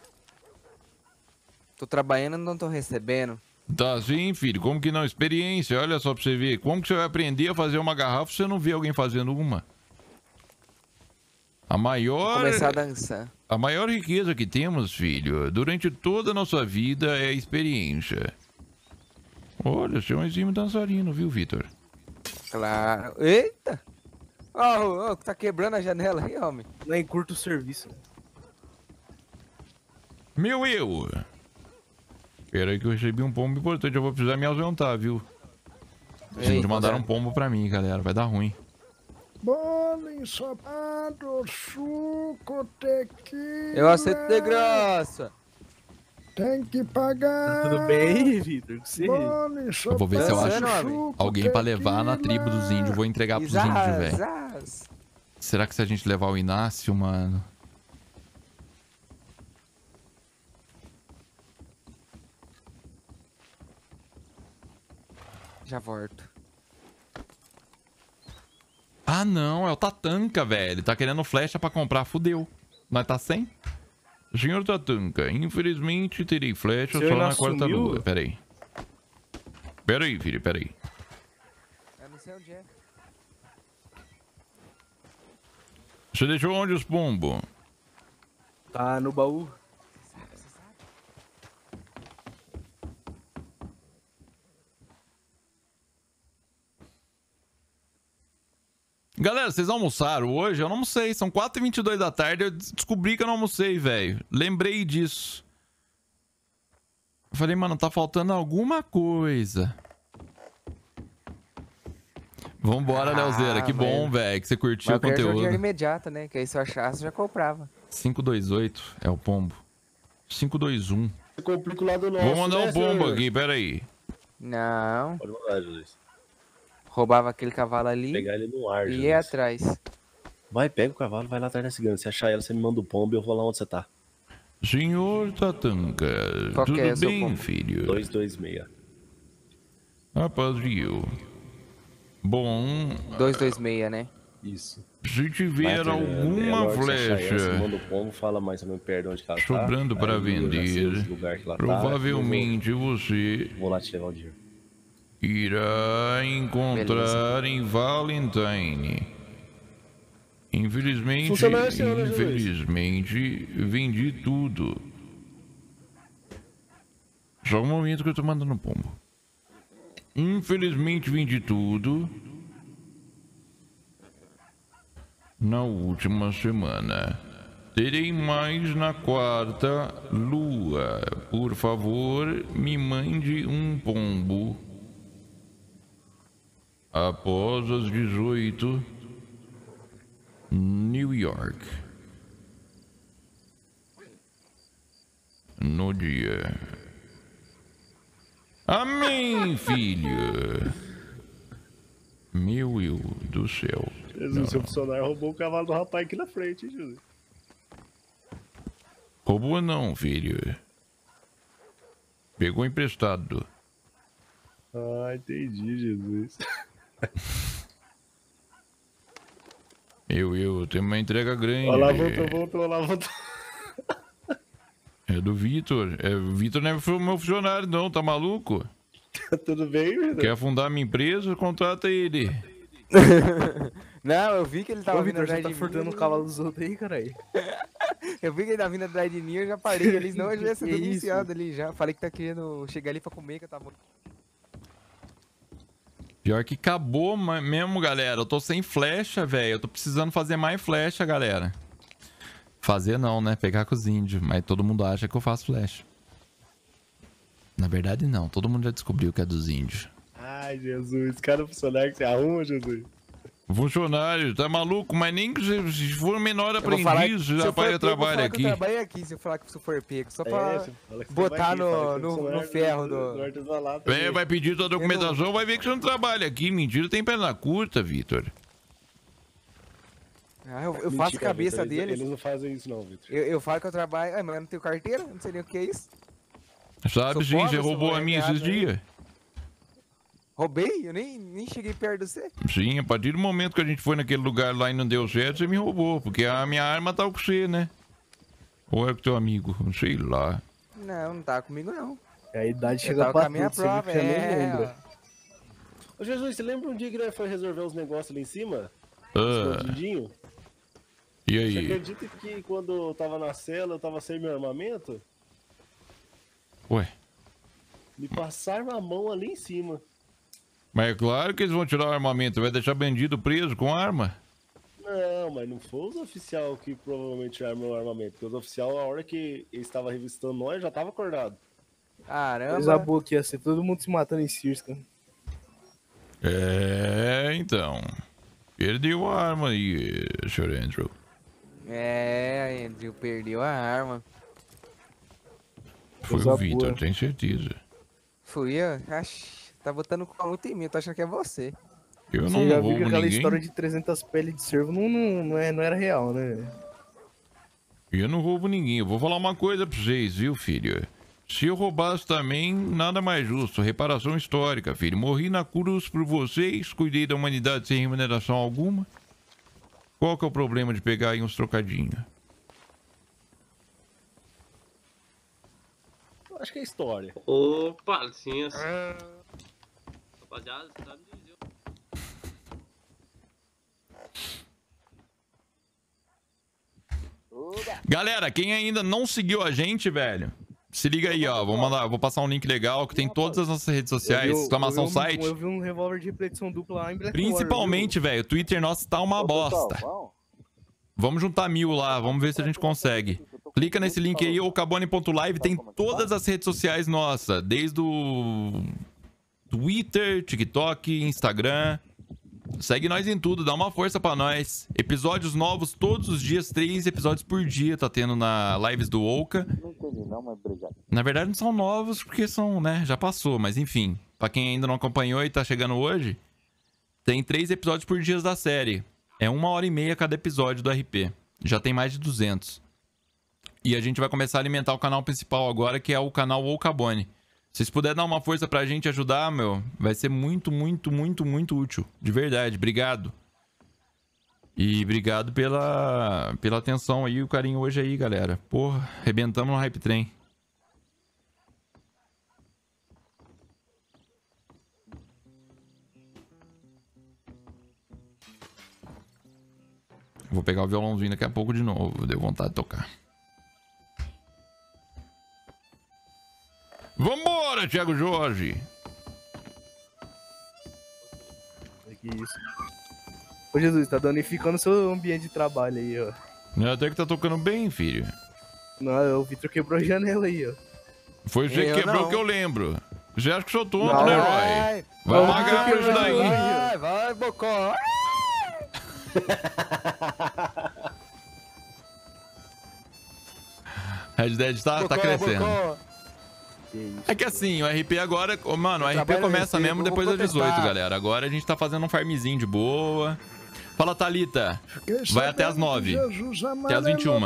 S1: Tô trabalhando e não tô recebendo.
S3: Tá sim, filho. Como que não? Experiência. Olha só pra você ver. Como que você vai aprender a fazer uma garrafa se você não vê alguém fazendo uma? A maior...
S1: Vou começar a dançar.
S3: A maior riqueza que temos, filho, durante toda a nossa vida é a experiência. Olha, você é um exímio dançarino, viu, Vitor?
S1: Claro. Eita! Ó, tá quebrando a janela aí, homem.
S7: Nem curto o serviço.
S3: Meu eu! Espera aí que eu recebi um pombo importante, eu vou precisar me ausentar, viu? Eita, mandaram um pombo pra mim, galera, vai dar ruim.
S5: Bolo ensopado, suco, tequila.
S1: Eu aceito de graça.
S5: Tem que pagar.
S7: Tudo bem, Vitor?
S5: Bolo ensopado,
S3: Eu vou ver se eu acho
S5: suco,
S3: alguém pra levar na tribo dos índios. Vou entregar pros índios, velho. Será que se a gente levar o Inácio, mano?
S1: Já volto.
S3: Ah, não, é o Tatanka, velho. Tá querendo flecha pra comprar, fudeu. Nós tá sem? Senhor Tatanka, infelizmente terei flecha só na quarta lua. Pera aí. Pera aí, filho, pera aí.
S1: Eu não sei onde é.
S3: Você deixou onde os pombos?
S7: Tá no baú.
S3: Galera, vocês almoçaram hoje? Eu não almocei. São 4h22 da tarde. Eu descobri que eu não almocei, velho. Lembrei disso. Eu falei, mano, tá faltando alguma coisa. Vambora, Leozeira. Que bom, velho, que você curtiu o conteúdo.
S1: dinheiro imediato, né? Que aí se eu achasse, eu já comprava.
S3: 528 é o pombo. 521.
S13: Você complica o lado nosso,
S3: Vou mandar
S13: né,
S3: o pombo
S13: senhor?
S3: aqui, pera aí.
S1: Não.
S13: Pode mandar, Jesus.
S1: Roubava aquele cavalo ali.
S13: Pegar ele no ar,
S1: e ia atrás.
S13: Vai, pega o cavalo, vai lá atrás da cigana. Se achar ela, você me manda o pombo e eu vou lá onde você tá.
S3: Senhor Tatanka,
S1: Qual que
S3: tudo
S1: é, seu
S3: bem,
S1: pombo?
S3: filho?
S13: 226.
S3: Rapaz, viu? Bom,
S1: 226, né?
S13: Isso.
S3: se tiver
S13: Vai,
S3: alguma
S13: Ela, você
S3: flecha
S13: manda o pombo, fala mais ou menos perto de onde que ela tá.
S3: sobrando para
S13: Aí eu já sei os
S3: vender,
S13: lugares que ela tá,
S3: provavelmente você
S13: vou lá te levar o dinheiro.
S3: irá encontrar em Valentine. Infelizmente,
S13: Funcionário, senhora Jesus.
S3: infelizmente, vendi tudo. Só um momento que eu tô mandando o pombo. Infelizmente, vendi tudo na última semana. Terei mais na quarta lua. Por favor, me mande um pombo após as 18, New York. No dia. Amém, filho. Meu Deus do céu.
S13: Jesus, seu funcionário roubou o cavalo do rapaz aqui na frente, hein, Jesus?
S3: Roubou não, filho. Pegou emprestado.
S13: Ah, entendi, Jesus.
S3: Tem uma entrega grande.
S13: Olha lá, voltou, lá, voltou.
S3: É do Vitor. O Vitor não é meu funcionário, não, tá maluco?
S13: Tudo bem, Vitor?
S3: Quer fundar minha empresa? Contrata ele.
S1: Não, eu vi que ele tava
S7: Ô,
S1: vindo
S7: Vitor,
S1: atrás
S7: você tá
S1: de mim.
S7: furtando o cavalo dos outros aí, caralho.
S1: Eu vi que ele tava vindo atrás de mim, eu já parei ali, senão eu já ia ser
S7: Que isso?
S1: denunciado ali já. Falei que tá querendo chegar ali pra comer, que eu tava...
S3: Pior que acabou mesmo, galera. Eu tô sem flecha, velho. Eu tô precisando fazer mais flecha, galera. Fazer não, né? Pegar com os índios. Mas todo mundo acha que eu faço flecha. Na verdade, não. Todo mundo já descobriu que é dos índios.
S13: Ai, Jesus. Cada funcionário que você arruma, Jesus.
S3: Funcionário, tá maluco? Mas nem que se for menor
S1: Eu vou falar que
S3: aprendiz,
S1: se
S3: já
S1: eu for
S3: vai
S1: pego,
S3: trabalhar
S1: eu vou falar que
S3: aqui.
S1: eu trabalho aqui, se eu falar que se eu for pego. Só pra
S13: você fala que você
S1: botar
S13: trabalha aqui, fala que
S1: no
S13: funcionário
S1: ferro
S13: do
S1: do...
S13: artesanato.
S3: É, vai pedir tua documentação, vai ver que você não trabalha aqui. Mentira, tem perna curta, Vitor.
S1: Ah, eu
S13: Mentira,
S1: faço a cabeça
S13: Vitor,
S1: deles.
S13: Eles não fazem isso não, Vitor.
S1: Eu falo que eu trabalho... Ah, mas eu não tenho carteira? Não sei nem o que é isso.
S3: Sabe
S1: Sou
S3: sim,
S1: pobre,
S3: você
S1: sou
S3: roubou a minha esses
S1: enganado, né?
S3: dias.
S1: Roubei? Eu nem cheguei perto de você.
S3: Sim, a partir do momento que a gente foi naquele lugar lá e não deu certo, você me roubou. Porque a minha arma tá com você, né? Ou é com teu amigo? Sei lá.
S1: Não, não tá comigo não.
S7: A idade
S1: Eu
S7: chega
S1: tava
S7: pra
S1: com a minha
S7: tudo, você viu
S1: prova,
S7: que você nem
S1: é...
S7: lembra.
S13: Ô, Jesus, você lembra um dia que nós foi resolver uns negócios ali em cima?
S3: Ah.
S13: Escondidinho?
S3: E
S13: Você
S3: aí?
S13: acredita que quando eu tava na cela, eu tava sem meu armamento?
S3: Ué,
S13: Me passaram a mão ali em cima.
S3: mas é claro que eles vão tirar o armamento. Vai deixar bandido preso com arma?
S13: Não, mas não foi os oficial que provavelmente tiraram meu armamento. Porque os oficial, a hora que eles estavam revistando nós, já tava acordado.
S7: Coisa boa que ia ser todo mundo se matando em Circa.
S3: É, então. Perdeu a arma aí, Sr. Andrew.
S1: É, Andrew perdeu a arma.
S3: Foi
S1: Coisa
S3: o Vitor,
S1: boa.
S3: tenho certeza.
S1: Fui eu? Tá botando com muito em mim, eu tô achando que é você.
S3: Eu
S7: Você
S3: não
S7: já viu
S3: roubo
S7: que aquela
S3: ninguém.
S7: história de 300 peles de cervo não era real, né?
S3: Eu não roubo ninguém. Eu vou falar uma coisa pra vocês, viu, filho? Se eu roubasse também, nada mais justo. Reparação histórica, filho. Morri na cruz por vocês, cuidei da humanidade sem remuneração alguma. Qual que é o problema de pegar aí uns trocadinhos?
S13: Acho que é história.
S8: Opa, licença. Rapaziada, você sabe dizer.
S3: Galera, quem ainda não seguiu a gente, velho, se liga aí, ó. Vou passar um link legal que tem todas as nossas redes sociais, exclamação site.
S7: Eu vi um revólver de repetição dupla lá em Black
S3: Principalmente, velho, o Twitter nosso tá uma bosta. Vamos juntar 1000 lá, vamos ver se a gente consegue. Clica nesse link aí, ocabone.live, tem todas as redes sociais nossas, desde o Twitter, TikTok, Instagram. Segue nós em tudo, dá uma força pra nós. Episódios novos todos os dias, 3 episódios por dia tá tendo na lives do Oca.
S15: Não entendi não, mas obrigado.
S3: Na verdade não são novos porque são, né, já passou, mas enfim. Pra quem ainda não acompanhou e tá chegando hoje, tem 3 episódios por dia da série. É 1h30 cada episódio do RP. Já tem mais de 200. E a gente vai começar a alimentar o canal principal agora, que é o canal Ocabone. Se vocês puderem dar uma força pra gente ajudar, meu, vai ser muito, muito, muito, muito útil. De verdade, obrigado. E obrigado pela atenção aí e o carinho hoje aí, galera. Porra, arrebentamos no Hype Train. Vou pegar o violãozinho daqui a pouco de novo. Deu vontade de tocar. Vambora, Thiago Jorge!
S7: Que isso. Ô Jesus, tá danificando o seu ambiente de trabalho aí, ó.
S3: Até que tá tocando bem, filho.
S7: Não, o Vitor quebrou a janela aí, ó.
S3: Foi você que quebrou que eu lembro. Você acha que sou tonto,
S7: Não,
S3: né, Roy? Vai pagar por isso daí.
S1: Vai, Bocó.
S3: Red Dead tá crescendo.
S1: Bocó.
S3: É que assim, o RP agora... Mano, o RP começa mesmo depois das 18, galera. Agora a gente tá fazendo um farmzinho de boa. Fala, Thalita. Vai até as 9. Até as 21.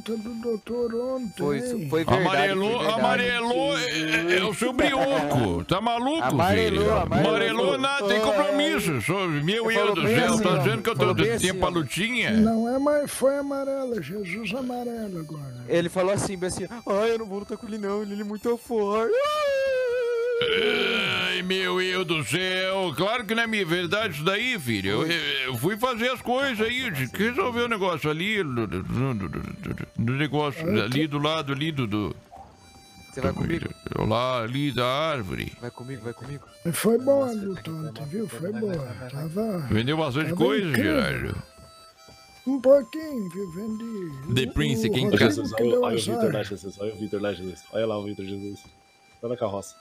S1: Foi verdade.
S3: Amarelou é o seu brioco. Tá maluco, filho? Amarelou nada, tem compromisso. Meu Deus do céu, tá dizendo que eu tô tempo pra lutinha?
S5: Não é mais, foi amarelo, Jesus amarelo agora.
S1: Ele falou assim, bem assim, ai, eu não vou lutar com ele não, ele é muito forte.
S3: Ai, meu Deus do céu. Claro que não é minha verdade isso daí, filho. Eu fui fazer as coisas aí, resolver o negócio ali, do negócio ali do lado ali do...
S1: Você vai comigo?
S3: Lá, ali da árvore.
S1: Vai comigo, vai comigo.
S5: Foi boa a luta ontem, viu? Foi boa.
S3: Vendeu bastante coisa, Gerardo.
S5: Um pouquinho, viu? Vendi.
S3: The Prince aqui em
S13: casa.
S3: casa.
S13: Olha o Vitor lá, Jesus. Olha o Vitor lá, Jesus. Olha lá o Vitor, Jesus. Tá na carroça.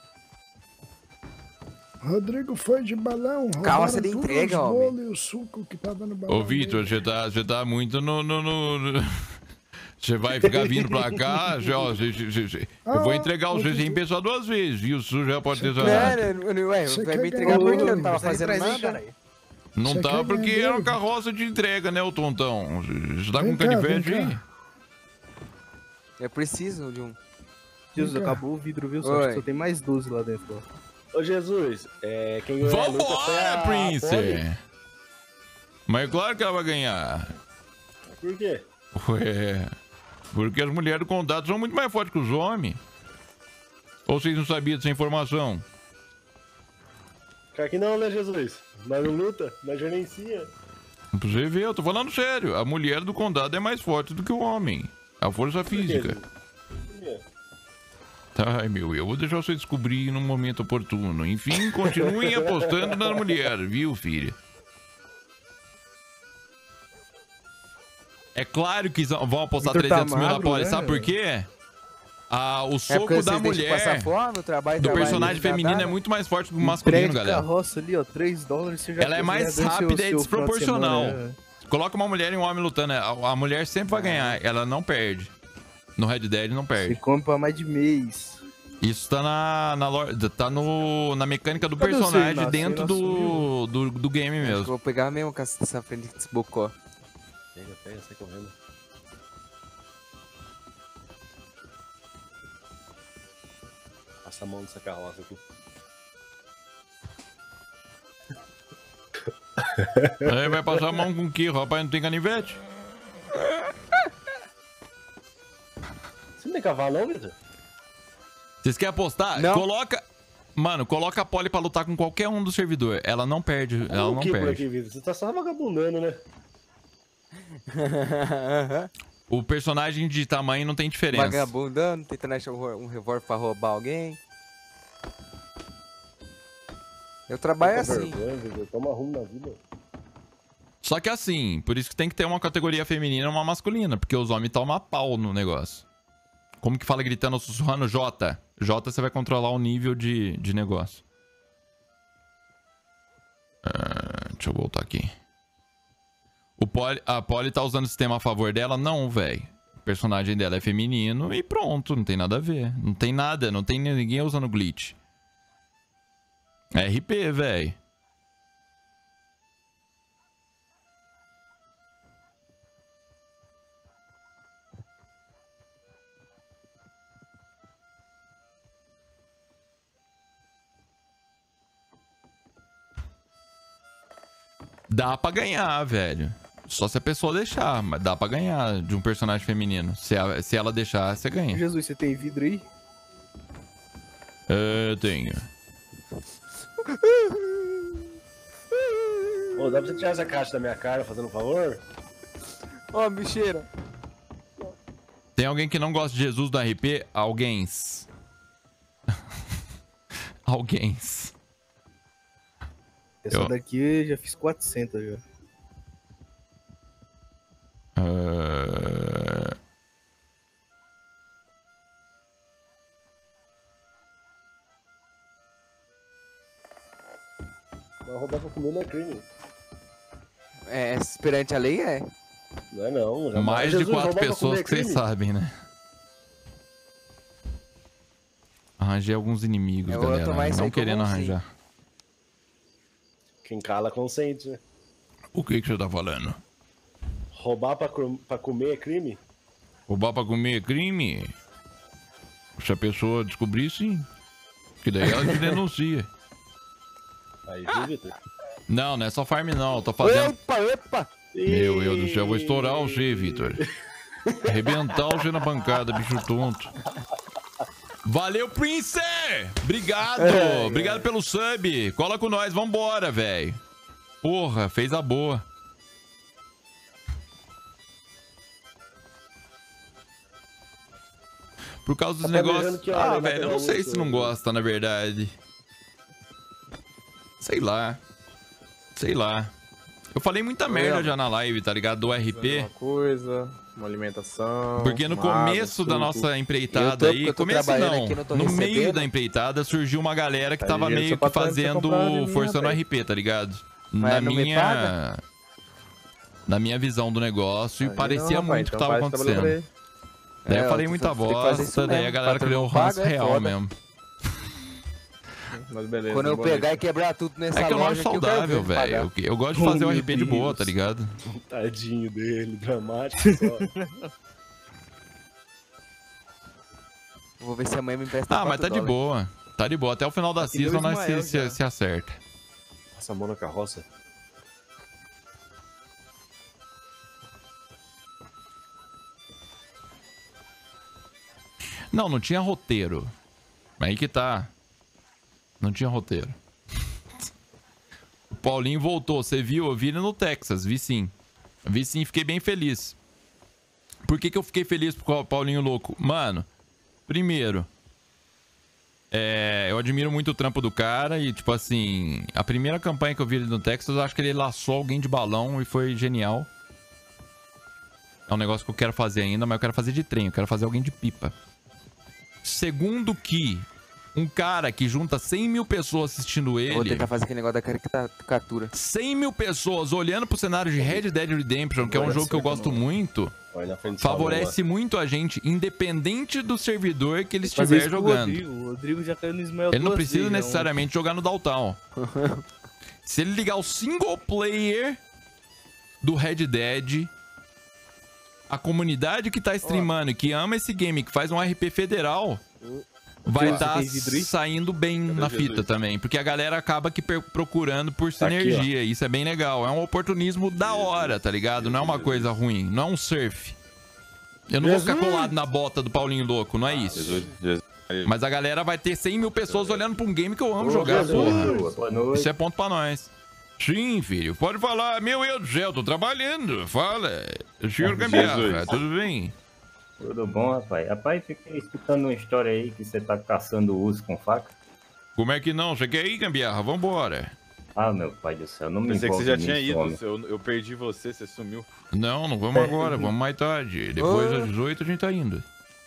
S5: Rodrigo foi de balão.
S1: Carroça de entrega,
S5: ó. E o suco que tava no balão.
S3: Ô, Vitor, você tá muito no... Você vai ficar vindo pra cá, eu vou entregar o sem pensar 2 vezes, viu? O senhor já pode ter
S1: vai me entregar porque eu não tava fazendo nada.
S3: Não tá porque é uma carroça de entrega, né, o tontão? Você tá com canivete aí?
S1: Eu preciso de um.
S7: Jesus, acabou o vidro, viu? Só tem mais 12 lá dentro, ó.
S13: Ô, Jesus, quem ganhou a luta foi a
S3: Prince! Mas claro que ela vai ganhar.
S13: Por quê?
S3: Ué, porque as mulheres do condado são muito mais fortes que os homens. Ou vocês não sabiam dessa informação?
S13: Aqui não, né, Jesus? Nós não luta, nós gerencia.
S3: Pra você ver, eu tô falando sério. A mulher do condado é mais forte do que o homem. A força física.
S13: Por quê?
S3: Ai, meu, eu vou deixar você descobrir num momento oportuno. Enfim, continuem apostando na mulher, viu, filha? É claro que vão apostar 300 mil na Poli. Sabe por quê? O soco da mulher do personagem feminino é muito mais forte que o masculino, galera.
S7: Carroça ali, ó, $3, você já
S3: ela é mais rápida e desproporcional. Coloca uma mulher e um homem lutando, a mulher sempre vai ganhar, ela não perde. No Red Dead não perde.
S7: Você compra mais de mês.
S3: Isso tá na mecânica do personagem dentro do game mesmo.
S1: Eu vou pegar mesmo com essa frente que desbocou.
S13: Pega, sai correndo. Passa a mão nessa carroça aqui.
S3: Aí vai passar a mão com o que? Rapaz, não tem canivete?
S13: Você não tem cavalo não, Vitor?
S3: Vocês querem apostar?
S1: Não.
S3: Coloca a Poli pra lutar com qualquer um do servidor. Ela não perde, ela não perde.
S13: Por aqui, Vitor? Você tá só vagabundando, né?
S3: O personagem de tamanho não tem diferença.
S1: Vagabundando, tentando achar um revólver pra roubar alguém. Eu trabalho assim.
S13: Toma rumo na vida.
S3: Só que assim, por isso que tem que ter uma categoria feminina e uma masculina, porque os homens tomam pau no negócio. Como que fala gritando ou sussurrando? J. J você vai controlar o nível de negócio. Deixa eu voltar aqui. A Polly tá usando o sistema a favor dela? Não, velho. O personagem dela é feminino e pronto, não tem nada a ver. Não tem nada, não tem ninguém usando glitch. É RP, velho. Dá pra ganhar, velho. Só se a pessoa deixar, mas dá pra ganhar de um personagem feminino. Se ela deixar, você ganha.
S7: Jesus, você tem vidro aí?
S3: Eu tenho.
S13: Ô, dá pra você tirar essa caixa da minha cara, fazendo um favor?
S1: Ó, bicheira.
S3: Tem alguém que não gosta de Jesus do RP? Alguéms. Alguéms.
S7: Essa daqui eu já fiz 400 já.
S13: Mas roubar pra comer não é crime.
S1: É, perante a lei é.
S13: Não é não.
S3: Mais de 4 pessoas que vocês sabem, né? Arranjei alguns inimigos, galera. Não querendo arranjar.
S13: Quem cala consente, né?
S3: O que você tá falando?
S13: Roubar pra comer é crime?
S3: Roubar pra comer é crime? Se a pessoa descobrir, sim. Porque daí ela te denuncia.
S13: Aí, viu, Vitor?
S3: Não, não é só farm não. Eu tô fazendo...
S1: Opa!
S3: Meu Deus do céu, vou estourar você, Vitor. Arrebentar você na bancada, bicho tonto. Valeu, Prince! Obrigado! Obrigado pelo sub. Cola com nós, vambora, velho. Porra, fez a boa. Por causa dos negócios... Ah, velho, eu não sei se não gosta, na verdade. Sei lá. Sei lá. Eu falei muita merda já na live, tá ligado? Do RP.
S15: Uma coisa, uma alimentação.
S3: Porque no começo da nossa empreitada aí, começo não, no meio da empreitada surgiu uma galera que tava meio que fazendo força no RP, tá ligado? Na minha visão do negócio e parecia muito que tava acontecendo. Daí eu falei muita bosta, daí a galera criou o ranço real mesmo.
S15: Mas beleza,
S1: quando eu pegar e quebrar tudo nessa loja...
S3: É que eu não acho saudável, velho. Eu gosto de fazer o RP de boa, tá ligado?
S13: Tadinho dele, dramático só.
S1: Vou ver se amanhã me empresta
S3: Ah, mas tá de boa. Tá de boa. Até o final da season nós se acerta.
S13: Passa a mão na carroça.
S3: Não tinha roteiro. Aí que tá. Não tinha roteiro. O Paulinho voltou. Você viu? Eu vi ele no Texas. Vi sim. Vi sim, fiquei bem feliz. Por que eu fiquei feliz com o Paulinho louco? Mano, primeiro... eu admiro muito o trampo do cara e, tipo assim... A primeira campanha que eu vi ele no Texas, eu acho que ele laçou alguém de balão e foi genial. É um negócio que eu quero fazer ainda, mas eu quero fazer de trem. Eu quero fazer alguém de pipa. Segundo que... Um cara que junta 100 mil pessoas assistindo ele...
S1: Eu vou tentar fazer aquele negócio da caricatura.
S3: 100 mil pessoas olhando pro cenário de Red Dead Redemption, que é um jogo que eu gosto muito, favorece muito a gente, independente do servidor que ele estiver jogando.
S7: O Rodrigo já caiu no Ismael.
S3: Ele não precisa necessariamente jogar no Downtown. Se ele ligar o single player do Red Dead, a comunidade que tá streamando e que ama esse game, que faz um RP federal... Vai estar saindo bem na fita também. Porque a galera acaba que procurando por sinergia. Isso é bem legal. É um oportunismo da hora, tá ligado? Não é uma coisa ruim. Não é um surf. Eu não vou ficar colado na bota do Paulinho louco. Não é isso. Mas a galera vai ter 100 mil pessoas olhando pra um game que eu amo jogar, porra. Isso é ponto pra nós. Sim, filho. Pode falar. Meu Deus do céu, tô trabalhando. Fala. Senhor Gambiarra, tudo bem?
S16: Tudo bom, rapaz? Rapaz, fiquei escutando uma história aí que você tá caçando urso com faca.
S3: Como é que não? Você quer ir, Gambiarra? Vambora.
S16: Ah, meu pai do céu, não me
S15: Pensei que você já tinha ido.
S16: Homem.
S15: Eu perdi você sumiu.
S3: Não vamos agora. Vamos mais tarde. Depois das 18 a gente tá indo.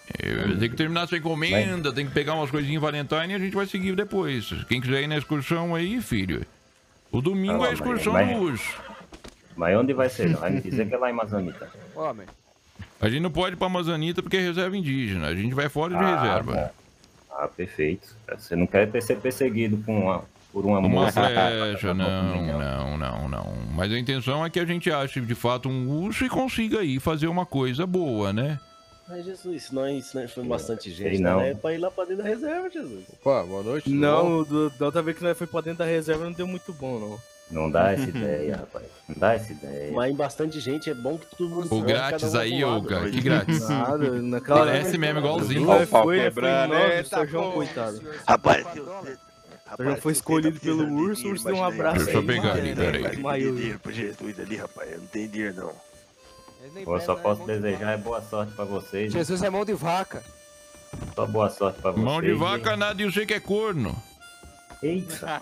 S3: Tem que terminar essa encomenda, tem que pegar umas coisinhas Valentine e a gente vai seguir depois. Quem quiser ir na excursão aí, filho. O domingo é a excursão do luxo.
S16: Mas onde vai ser? Vai me dizer que é lá em Amazonita.
S1: Homem.
S3: A gente não pode ir pra Amazonita porque é reserva indígena. A gente vai fora de reserva.
S16: Ah, perfeito. Você não quer ser perseguido por uma moça?
S3: Flecha, não. Mas a intenção é que a gente ache de fato um urso e consiga aí fazer uma coisa boa, né?
S13: Mas Jesus, se nós foi bastante gente,
S16: não.
S13: né? É pra ir lá pra dentro da reserva, Jesus.
S1: Opa, boa noite.
S7: Não, da outra vez que nós foi pra dentro da reserva não deu muito bom, não.
S16: Não dá essa ideia, rapaz. Não dá essa ideia.
S13: Mas em bastante gente é bom que todo mundo...
S3: O grátis aí, ô, cara. Que grátis.
S7: Nada, naquela...
S3: Parece mesmo igualzinho.
S7: Foi, nossa, o Sérgio, coitado.
S6: Rapaz,
S7: O João foi escolhido pelo urso, o urso deu um abraço.
S3: Deixa eu pegar ali, peraí.
S6: Dinheiro pro Jesus ali, rapaz. Eu não tenho dinheiro, não.
S16: Eu só posso desejar boa sorte pra vocês.
S1: Jesus é mão de vaca.
S16: Só boa sorte pra vocês.
S3: Mão de vaca, nada, e eu sei que é corno.
S16: Eita.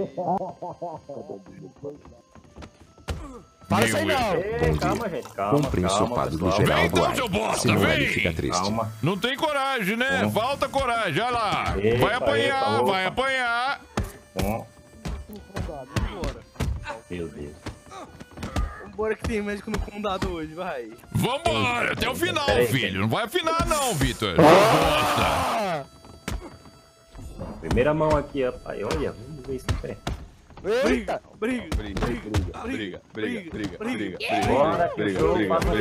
S1: Para isso aí não.
S16: Ei, calma, gente, calma.
S17: Comprem
S16: calma,
S17: ensopado do
S16: pessoal.
S3: Vem
S17: Geraldo
S3: então,
S17: Aires,
S3: seu bosta,
S17: senão ele
S3: vem!
S17: fica triste.
S16: Calma.
S3: Não tem coragem, né? Falta coragem, olha lá.
S16: Epa,
S3: Vai apanhar,
S16: epa,
S3: vai
S16: opa.
S3: apanhar.
S16: Bom. Meu Deus.
S7: Vambora que tem médico no condado hoje, vai.
S3: Vambora, até o final,
S16: Peraí,
S3: filho. Não vai afinar não, Vitor. Bosta.
S16: Primeira mão aqui, rapaz. Olha, vamos ver se pé.
S1: Eita!
S7: Briga.
S16: Bora, que o show passa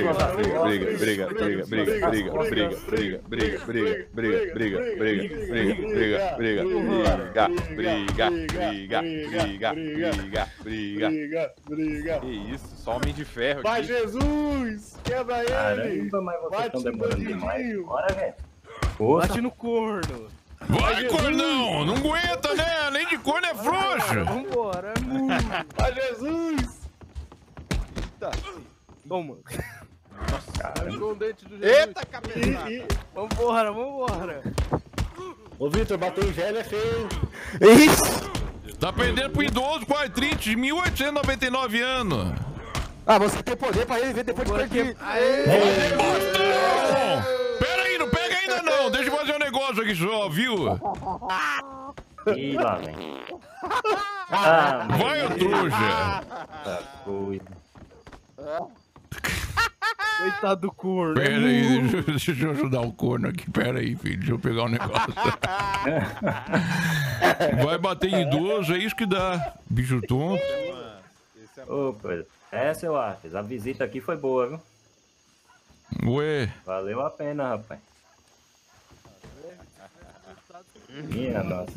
S15: Que isso, só homem de ferro
S13: Vai,
S15: aqui.
S13: Jesus! Quebra ele!
S16: Caramba, mas vocês estão demorando demais. Bora, velho. Força.
S7: Bate no corno.
S3: Vai, cornão. Não aguenta, né? Além de corno é frouxo.
S7: Vambora.
S13: Vai, Jesus!
S7: Toma.
S15: Achou o dente do Jesus.
S13: Eita, cabeça!
S7: Vambora.
S13: Ô, Vitor, bater em velho é feio.
S3: Tá perdendo pro idoso com artrite de 1899 anos.
S1: Ah, você tem poder pra ele ver depois de perder.
S3: Vai, bostão! Pera aí, não pega ainda não. Deixa eu fazer um negócio aqui só, viu?
S16: Ih, lá, velho. Ah,
S3: Vai, ô trouxa.
S16: Tá coisa.
S7: Coitado do corno.
S3: Pera aí, deixa eu ajudar o corno aqui. Pera aí, filho. Deixa eu pegar um negócio. Vai bater em idoso, é isso que dá. Bicho tonto.
S16: Ô, coisa. Seu Artes, a visita aqui foi boa, viu?
S3: Ué.
S16: Valeu a pena, rapaz. Minha nossa.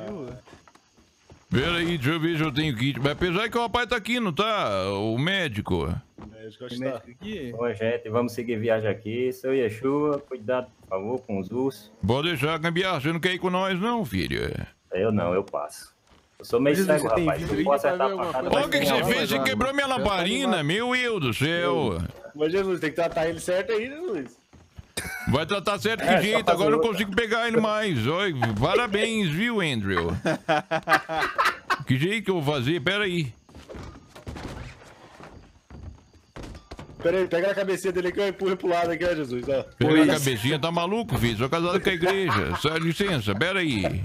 S3: Pera aí, deixa eu ver se eu tenho kit. Mas apesar que o rapaz tá aqui, não tá? O médico.
S16: Bom, gente, vamos seguir viagem aqui. Seu Yeshua, cuidado, por favor, com os ursos.
S3: Pode deixar, Gambiarra. Você não quer ir com nós, não, filho?
S16: Eu não, eu passo. Eu sou meio cego, rapaz. Eu vou acertar a facada.
S3: Olha o que você fez, você quebrou minha lamparina, meu Deus do céu.
S13: Mas, Jesus, tem que tratar ele certo aí, Jesus.
S3: Vai tratar certo que jeito, agora eu não consigo pegar ele mais. Olha, parabéns, viu, Andrew? Que jeito que eu vou fazer? Pera aí.
S13: Pera aí, pega na cabecinha dele que eu empurro pro lado aqui, ó, Jesus. Ó.
S3: Pega a cabecinha, tá maluco, filho? Sou casado com a igreja. Só licença, pera aí.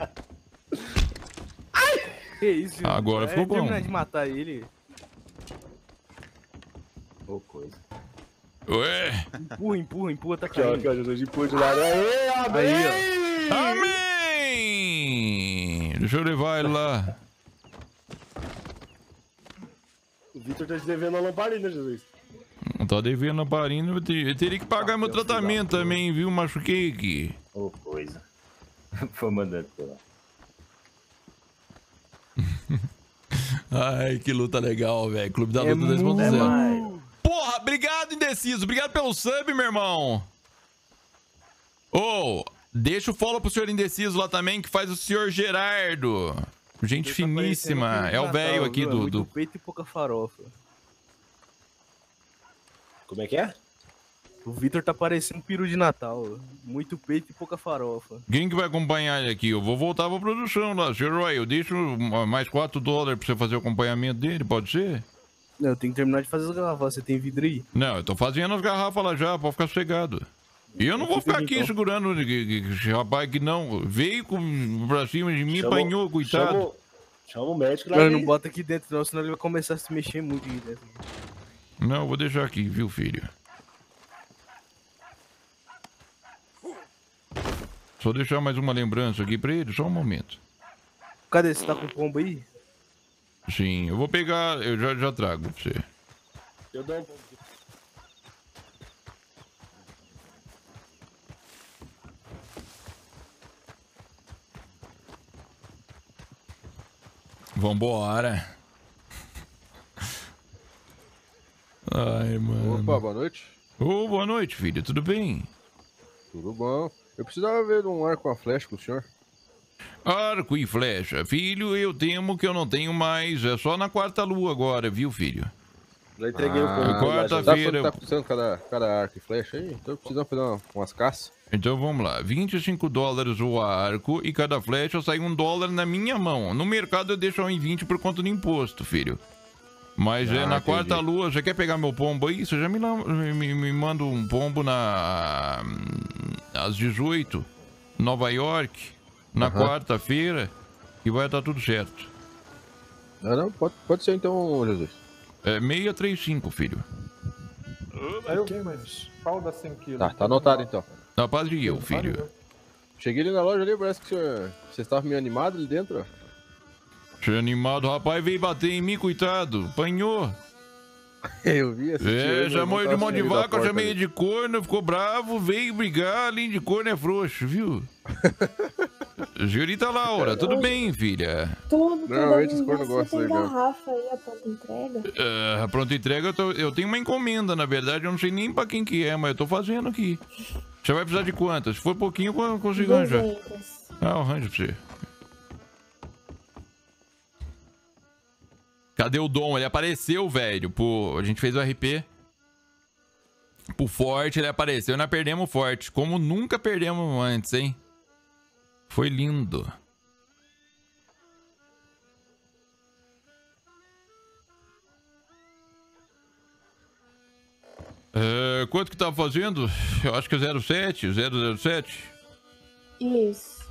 S7: Que isso,
S3: Agora ficou bom.
S7: Terminar de matar ele.
S16: Ô, coisa.
S3: Ué?
S7: Empurra, tá
S13: Aqui, ó,
S7: caindo.
S13: Jesus, empurra de lado. Aê, amém!
S7: Aí,
S3: Amém! Deixa eu levar ele lá.
S13: O Vitor tá te devendo a lamparina, Jesus.
S3: Não tá devendo a lamparina, eu teria que pagar meu tratamento também, viu? Machuquei aqui.
S16: Ô, coisa. Vou mandando pela.
S3: Ai, que luta legal, velho. Clube da Luta 2.0. Porra, obrigado, Indeciso. Obrigado pelo sub, meu irmão. Ô, deixa o follow pro senhor Indeciso lá também, que faz o senhor Gerardo. Gente finíssima. É o velho aqui do...
S7: Muito peito e pouca farofa.
S13: Como é que é?
S7: O Vitor tá parecendo um peru de Natal. Muito peito e pouca farofa.
S3: Quem que vai acompanhar ele aqui? Eu vou voltar pra produção lá. Senhor Roy, eu deixo mais $4 pra você fazer o acompanhamento dele, pode ser?
S7: Não, eu tenho que terminar de fazer as garrafas. Você tem vidro aí?
S3: Não, eu tô fazendo as garrafas lá já, pode ficar sossegado. E eu não vou ficar aqui segurando esse rapaz que não veio pra cima de mim, apanhou, coitado.
S13: Chama o médico lá.
S7: Mano, não bota aqui dentro não, senão ele vai começar a se mexer muito aqui dentro.
S3: Não, vou deixar aqui, viu, filho? Só deixar mais uma lembrança aqui pra ele, só um momento.
S7: Cadê? Você tá com pombo aí?
S3: Sim, eu vou pegar, eu já trago pra você.
S13: Eu dou um pombo.
S3: Vambora. Ai, mano.
S15: Opa, boa noite.
S3: Ô, boa noite, filho. Tudo bem?
S15: Tudo bom. Eu precisava ver um arco com a flecha com o senhor.
S3: Arco e flecha. Filho, eu temo que eu não tenho mais. É só na quarta lua agora, viu, filho?
S13: Já entreguei o pombo.
S3: Quarta-feira.
S15: Tá custando cada arco e flecha aí? Então precisamos fazer umas caças.
S3: Então vamos lá, $25 o arco e cada flecha sai $1 na minha mão. No mercado eu deixo em 20 por conta do imposto, filho. Mas é na quarta lua, você quer pegar meu pombo aí? Você já me manda um pombo às 18, Nova York, na quarta-feira, e vai dar tudo certo.
S15: Não, pode ser então, Jesus.
S3: É 635, filho.
S15: Pau da 100 quilos. Tá anotado então.
S3: Na paz de eu, filho.
S15: Cheguei ali na loja ali, parece que você estava meio animado ali dentro, ó.
S3: Cheio animado, o rapaz veio bater em mim, coitado. Apanhou.
S15: Eu vi esse
S3: chamou ele de mão de vaca, eu chamei ele de corno, ficou bravo, veio brigar, além de corno é frouxo, viu? Senhorita Laura, tudo bem, filha?
S17: Tudo.
S15: Normalmente os cornos gostam
S17: de
S15: legal.
S17: garrafa aí, a pronta entrega?
S3: A pronta entrega, eu tenho uma encomenda, na verdade, eu não sei nem pra quem que é, mas eu tô fazendo aqui. Você vai precisar de quantas? Se for pouquinho, eu consigo arranjar. Ah, eu arranjo pra você. Cadê o Dom? Ele apareceu, velho. Pô, a gente fez o RP. Pro Forte, ele apareceu. Nós perdemos o Forte. Como nunca perdemos antes, hein? Foi lindo. Quanto que tá fazendo? Eu acho que é 07.
S17: Isso.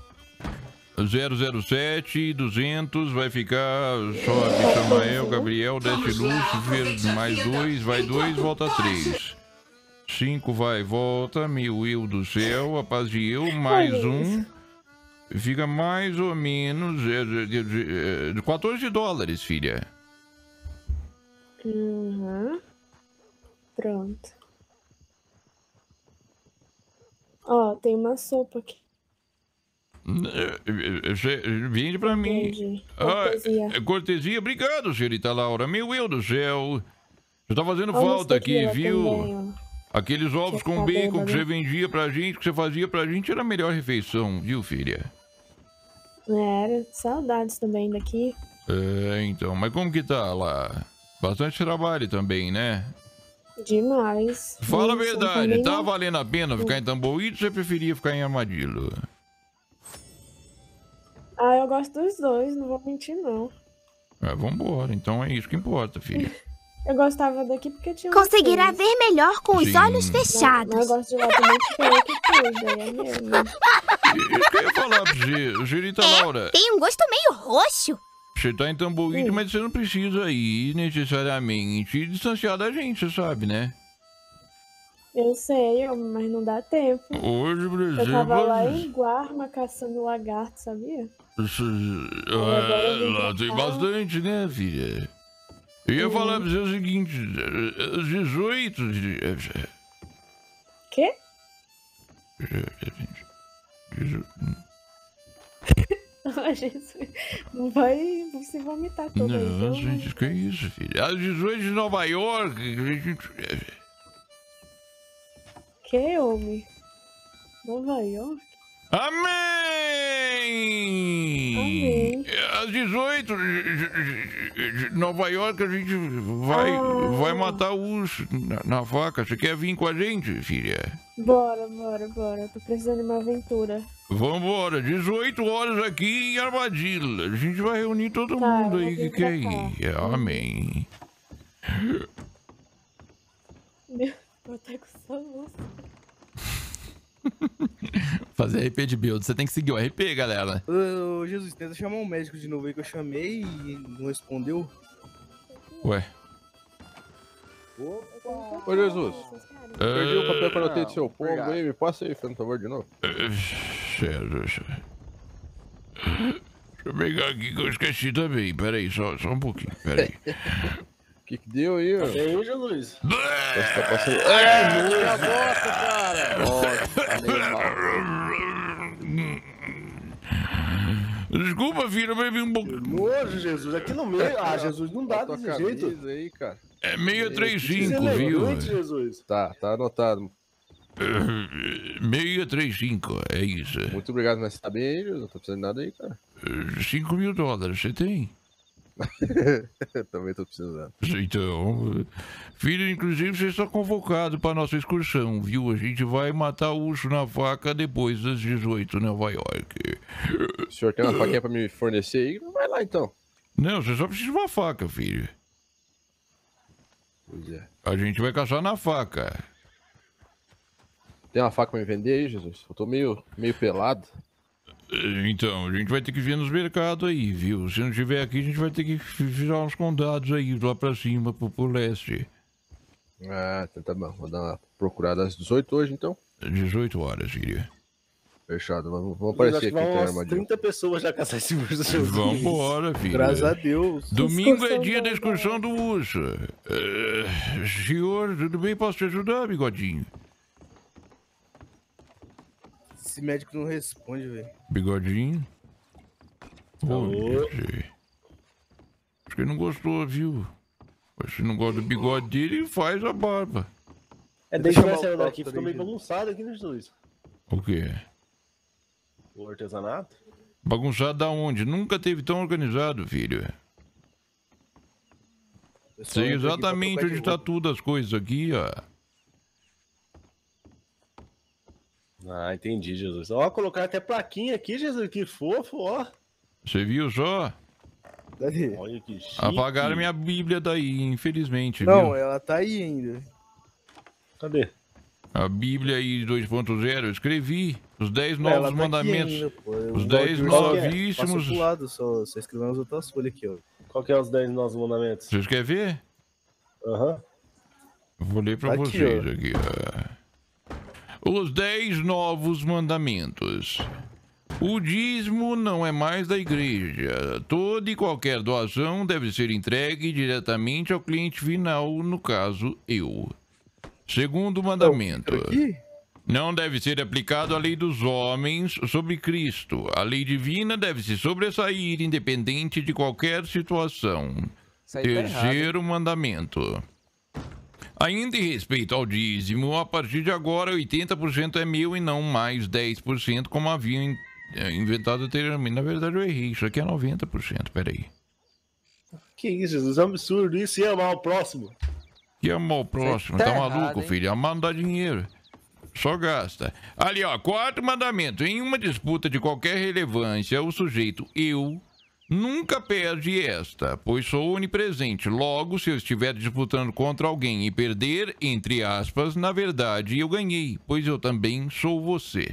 S3: 007, 200, vai ficar só aqui, Samael, Gabriel, desce Lúcifer, mais 2, vai 2, volta 3. 5 vai, volta, meu eu do céu, a paz de eu, mais 1, fica mais ou menos $14, filha.
S17: Pronto. Ó, tem uma sopa aqui.
S3: Vende pra mim.
S17: Cortesia.
S3: Cortesia, obrigado, senhorita Laura. Meu eu do céu. Você tá fazendo falta aqui, viu?
S17: Também,
S3: aqueles ovos com bacon que você vendia pra gente, que você fazia pra gente, era a melhor refeição, viu, filha?
S17: Era, saudades também daqui.
S3: Então, mas como que tá lá? Bastante trabalho também, né?
S17: Demais.
S3: Fala a verdade, tá valendo a pena ficar em Tamboril ou você preferia ficar em Armadilho?
S17: Ah, eu gosto dos dois, não vou mentir, não.
S3: Vambora, então é isso que importa, filha.
S17: Eu gostava daqui porque tinha...
S9: Conseguirá ver melhor com os olhos fechados.
S17: Mas eu gosto de lá também porque é que cuida, é mesmo.
S3: Eu queria falar pra você, senhorita Laura.
S9: Tem um gosto meio roxo.
S3: Você tá em Tamboril, mas você não precisa ir necessariamente distanciar da gente, você sabe, né?
S17: Eu sei, mas não dá tempo.
S3: Hoje, por exemplo...
S17: Eu tava lá em Guarma caçando lagarto, sabia?
S3: Lá tem bastante, né, filha? Eu ia falar pra você o seguinte, 18...
S17: Quê? Jesus, não vai se vomitar toda aí.
S3: Não, gente, que isso, filha? Às 18 de Nova York, a gente...
S17: Que, homem? Nova York?
S3: Amém!
S17: Amém.
S3: Às 18 de Nova York a gente vai matar o urso na faca. Você quer vir com a gente, filha?
S17: Bora. Tô precisando de uma aventura.
S3: Vambora, 18 horas aqui em Armadilha. A gente vai reunir todo mundo aí que quer ir. Amém.
S17: Meu, tô até com soluço.
S3: Fazer RP de build. Você tem que seguir o RP, galera.
S7: Ô, Jesus, tenta chamar um médico de novo aí que eu chamei e não respondeu.
S3: Ué.
S15: Ô, Jesus. Perdi o papel que eu anotei do seu pombo aí. Me passa aí, por favor, de novo.
S3: Deixa eu pegar aqui que eu esqueci também. Pera aí, só um pouquinho. Pera aí.
S15: O que deu aí, ó?
S13: Tem aí, Jesus.
S15: Você tá passando...
S13: Minha bosta, cara.
S3: Desculpa, filho, eu bebi um pouco.
S13: Nojo, Jesus. Aqui no meio. Ah, Jesus, não dá desse jeito.
S15: Aí, cara.
S3: É 635, viu?
S13: Jesus.
S15: Tá anotado.
S3: 635, é isso.
S15: Muito obrigado, mas você tá bem aí, Jesus? Não tá precisando de nada aí, cara.
S3: $5.000, você tem?
S15: Também tô precisando.
S3: Então, filho, inclusive você está convocado para nossa excursão, viu? A gente vai matar o urso na faca depois das 18 em Nova York.
S15: O senhor tem uma faquinha pra me fornecer aí? Vai lá, então.
S3: Não, você só precisa de uma faca, filho.
S15: Pois é.
S3: A gente vai caçar na faca.
S15: Tem uma faca pra me vender aí, Jesus? Eu tô meio pelado.
S3: Então, a gente vai ter que vir nos mercados aí, viu? Se não tiver aqui, a gente vai ter que virar uns condados aí, lá pra cima, pro leste.
S15: Ah, então tá bom. Vou dar uma procurada às 18 hoje, então.
S3: 18 horas, filho.
S15: Fechado, vamos aparecer aqui.
S13: Tem umas 30 pessoas já caçar esse urso.
S3: Vambora, filho.
S7: Graças a Deus.
S3: Domingo é dia da excursão do urso. Senhor, tudo bem? Posso te ajudar, bigodinho?
S7: Esse médico não responde, velho.
S3: Bigodinho?
S13: Alô?
S3: Acho que ele não gostou, viu? Se não gosta do bigode dele, ele faz a barba.
S13: Deixa eu ver daqui, ficou meio bagunçado aqui, né, Jesus?
S3: O quê?
S13: O artesanato?
S3: Bagunçado da onde? Nunca teve tão organizado, filho. Sei exatamente onde tá tudo as coisas aqui, ó.
S13: Ah, entendi, Jesus. Ó, colocar até plaquinha aqui, Jesus, que fofo, ó.
S3: Você viu só?
S7: Cadê?
S13: Olha que chique.
S3: Apagaram minha Bíblia daí, infelizmente,
S7: Não,
S3: viu?
S7: ela tá aí ainda.
S13: Cadê?
S3: A Bíblia aí 2.0, eu escrevi os 10 novos
S7: Ela tá
S3: mandamentos.
S7: aqui ainda, pô.
S3: Os 10 novíssimos.
S7: Passa pro lado, só escrevendo as outras folhas aqui, ó.
S13: Qual que é os 10 novos mandamentos?
S3: Vocês querem ver?
S13: Aham.
S3: Vou ler pra
S7: Aqui,
S3: vocês
S7: ó.
S3: aqui, ó. Os 10 novos mandamentos. O dízimo não é mais da igreja. Toda e qualquer doação deve ser entregue diretamente ao cliente final, no caso, eu. Segundo mandamento. Não deve ser aplicado a lei dos homens sobre Cristo. A lei divina deve se sobressair independente de qualquer situação.
S1: Isso aí tá
S3: Terceiro mandamento. Ainda em respeito ao dízimo, a partir de agora 80% é meu e não mais 10%, como havia inventado anteriormente. Na verdade eu errei, isso aqui é 90%, peraí.
S13: Que isso, Jesus? É um absurdo isso e amar o próximo.
S3: Que amar o próximo,
S1: Tá
S3: tá
S1: errado,
S3: maluco,
S1: hein?
S3: filho? Amar não dá dinheiro. Só gasta. Ali, ó, quarto mandamento. Em uma disputa de qualquer relevância, o sujeito eu nunca perde esta, pois sou onipresente. Logo, se eu estiver disputando contra alguém e perder, entre aspas, na verdade eu ganhei, pois eu também sou você.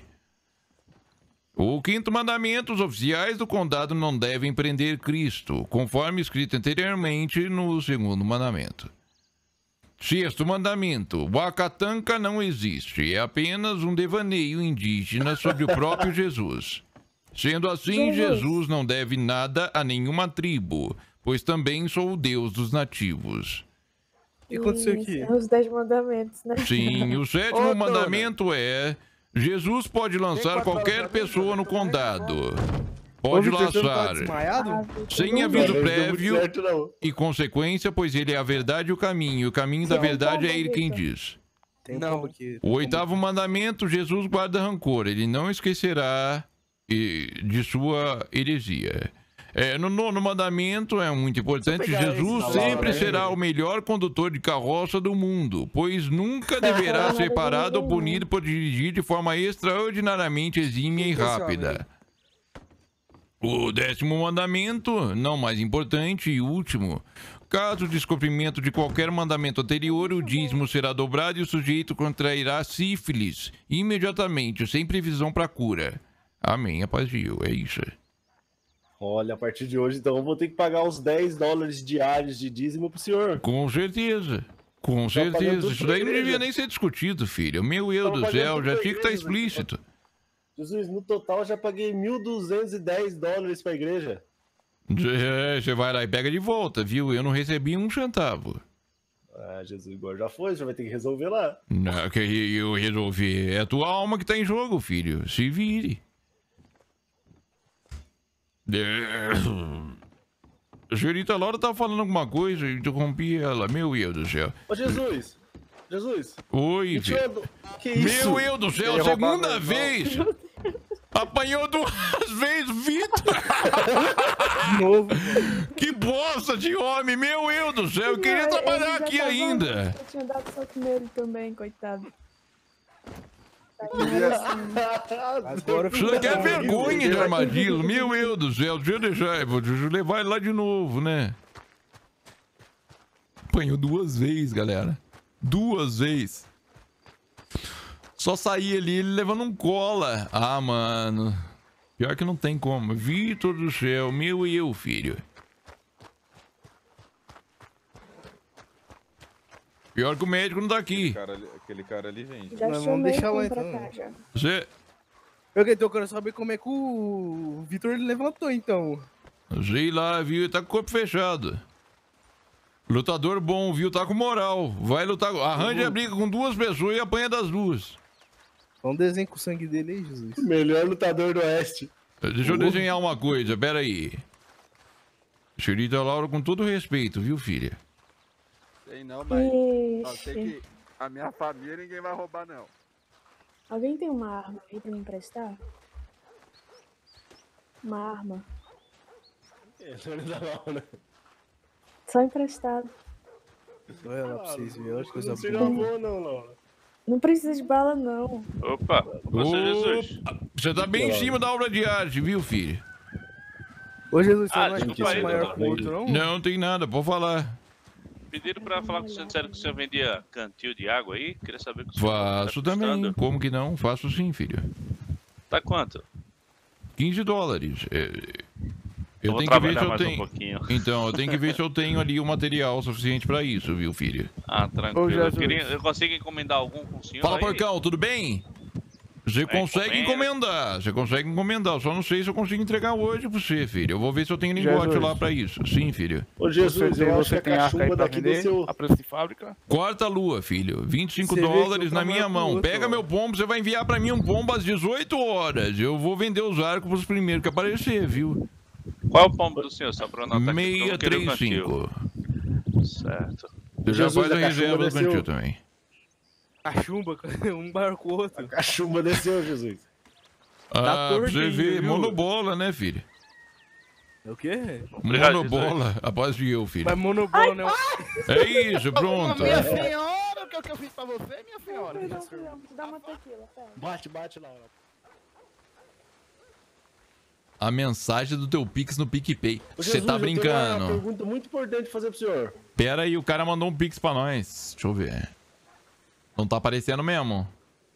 S3: O quinto mandamento, os oficiais do condado não devem prender Cristo, conforme escrito anteriormente no segundo mandamento. Sexto mandamento, o Acatanca não existe, é apenas um devaneio indígena sobre o próprio Jesus. Sendo assim, Jesus não deve nada a nenhuma tribo, pois também sou o Deus dos nativos.
S7: O que aconteceu aqui?
S17: Os 10 mandamentos, né?
S3: Sim, o sétimo mandamento é: Jesus pode lançar qualquer pessoa no condado. Pode laçar sem aviso prévio e consequência, pois ele é a verdade e o caminho da verdade é ele quem diz. O oitavo mandamento, Jesus guarda rancor, ele não esquecerá de sua heresia. No nono mandamento, é muito importante, Jesus sempre será o melhor condutor de carroça do mundo, pois nunca deverá ser parado ou punido por dirigir de forma extraordinariamente exímia e rápida. O décimo mandamento, não mais importante e último, Caso descumprimento de qualquer mandamento anterior, o dízimo será dobrado e o sujeito contrairá sífilis imediatamente, sem previsão para cura. Amém, rapaz, é isso.
S13: Olha, a partir de hoje, então, eu vou ter que pagar os $10 diários de dízimo pro senhor.
S3: Com certeza. Com certeza. Isso daí não devia nem ser discutido, filho. Meu Deus do céu, já tinha que estar explícito.
S13: Jesus, no total eu já paguei $1.210 pra igreja.
S3: Você vai lá e pega de volta, viu? Eu não recebi um centavo.
S13: Ah, Jesus, agora já foi, já vai ter que resolver lá.
S3: Não, que eu resolvi. É a tua alma que tá em jogo, filho. Se vire. A senhorita Laura tava falando alguma coisa, eu interrompi ela. Meu Deus do céu.
S13: Ô, Jesus! Jesus!
S3: Oi, filho.
S13: Que isso?
S3: Meu Deus do céu, segunda vez! Apanhou 2 vezes, Vitor!
S7: Novo.
S3: Que bosta de homem, meu Deus do céu, eu queria trabalhar aqui ainda.
S17: Eu tinha dado soco nele também, coitado.
S7: Agora
S3: Isso daqui é vergonha de armadilho, meu Deus do céu, deixa eu deixar, vou levar ele lá de novo, né? Apanhou 2 vezes, galera. 2 vezes. Só saí ali, ele levando um cola. Ah, mano. Pior que não tem como. Vitor do céu, meu e eu, filho. Pior que o médico não tá aqui.
S15: Aquele cara ali vende.
S17: Já
S7: vamos deixar lá
S17: pra
S7: então.
S17: cá, já.
S3: Você...
S7: Eu quero saber como é que o Vitor levantou, então.
S3: Sei lá, viu? Ele tá com o corpo fechado. Lutador bom, viu? Tá com moral. Vai lutar. Arranja a briga com 2 pessoas e apanha das 2.
S7: Dá um desenho com o sangue dele aí, Jesus.
S13: Melhor lutador do Oeste.
S3: Deixa eu desenhar uma coisa, pera aí. Senhorita Laura, com todo respeito, viu, filha?
S15: Sei não, mas só sei que a minha família ninguém vai roubar, não.
S17: Alguém tem uma arma aí pra me emprestar? Uma arma. Só emprestado.
S7: Olha lá pra vocês verem, olha que coisa
S13: boa. Não, Laura.
S17: Não precisa de bala, não.
S2: Opa, você, Jesus.
S3: Você tá bem em cima da obra de arte, viu, filho?
S7: Ô, Jesus, você não
S2: desculpa
S7: acha que isso
S2: aí,
S7: é maior
S2: doutor.
S7: que o outro, não?
S3: Não tem nada, pode falar.
S2: Pediram pra falar com o senhor, disseram que o senhor vendia cantil de água aí. Queria saber o que o senhor
S3: Faço
S2: tá
S3: também,
S2: custando.
S3: como que não? Faço sim, filho.
S2: Tá quanto?
S3: $15. Eu
S2: vou
S3: tenho que ver se
S2: trabalhar
S3: eu
S2: mais um
S3: tenho.
S2: pouquinho.
S3: Então, eu tenho que ver se eu tenho ali o material suficiente pra isso, viu, filho?
S2: Ah, tranquilo.
S7: Ô,
S2: Eu,
S7: Jesus.
S2: eu consigo encomendar algum com o senhor
S3: Fala,
S2: aí?
S3: porcão, tudo bem? Você consegue encomendar, você consegue encomendar. Só não sei se eu consigo entregar hoje pra você, filho. Eu vou ver se eu tenho lingote
S15: Jesus.
S3: lá pra isso. Sim, filho.
S13: Ô, Jesus, eu acho que
S15: Você
S13: a
S15: tem arca aí
S13: cachumba
S15: pra
S13: daqui do
S15: vender
S13: seu...
S15: a preço de fábrica?
S3: Quarta lua, filho. $25
S7: Você vê que eu
S3: na minha
S7: trabalho com
S3: mão.
S7: outro,
S3: Pega
S7: ó.
S3: meu pombo, você vai enviar pra mim um pombo às 18 horas. Eu vou vender os arcos pros primeiros que aparecer, viu?
S2: Qual é o pombo do senhor? Só pra eu anotar aqui, porque eu não queria o cantil.
S3: 635.
S2: Certo.
S3: Você já
S13: Jesus,
S3: faz a
S13: a cachumba
S3: reserva do
S13: desceu.
S3: cantil também.
S7: A chumba, um maior que o outro.
S13: A cachumba desceu, Jesus.
S3: Ah, pra
S7: torto
S3: você
S7: ainda,
S3: ver,
S7: viu?
S3: monobola, né, filho?
S7: É o quê?
S2: Obrigado,
S3: Monobola, após de eu, filho.
S7: Mas monobola, né?
S3: É isso, pronto.
S15: Minha senhora, o que eu fiz pra você, minha senhora?
S17: Dá uma tequila, pera.
S13: Bate, Laura.
S3: A mensagem do teu Pix no PicPay.
S13: Ô,
S3: Você
S13: Jesus,
S3: tá
S13: eu tenho uma
S3: brincando.
S13: pergunta muito importante fazer pro senhor.
S3: Pera aí, o cara mandou um Pix pra nós. Deixa eu ver. Não tá aparecendo mesmo?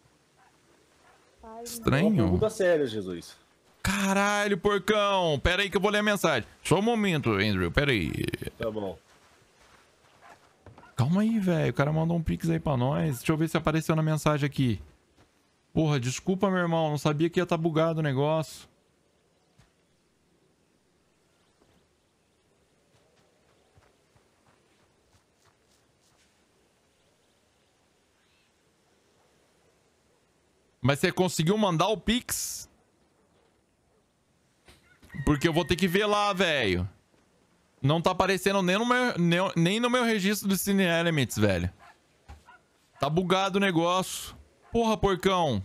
S13: É uma
S3: Estranho.
S13: pergunta séria, Jesus.
S3: Caralho, porcão. Pera aí que eu vou ler a mensagem. Só um momento, Andrew. Pera aí.
S13: Tá bom.
S3: Calma aí, velho. O cara mandou um Pix aí pra nós. Deixa eu ver se apareceu na mensagem aqui. Porra, desculpa, meu irmão. Não sabia que ia estar bugado o negócio. Mas você conseguiu mandar o Pix? Porque eu vou ter que ver lá, velho. Não tá aparecendo nem no meu registro do Cine Elements, velho. Tá bugado o negócio. Porra, porcão.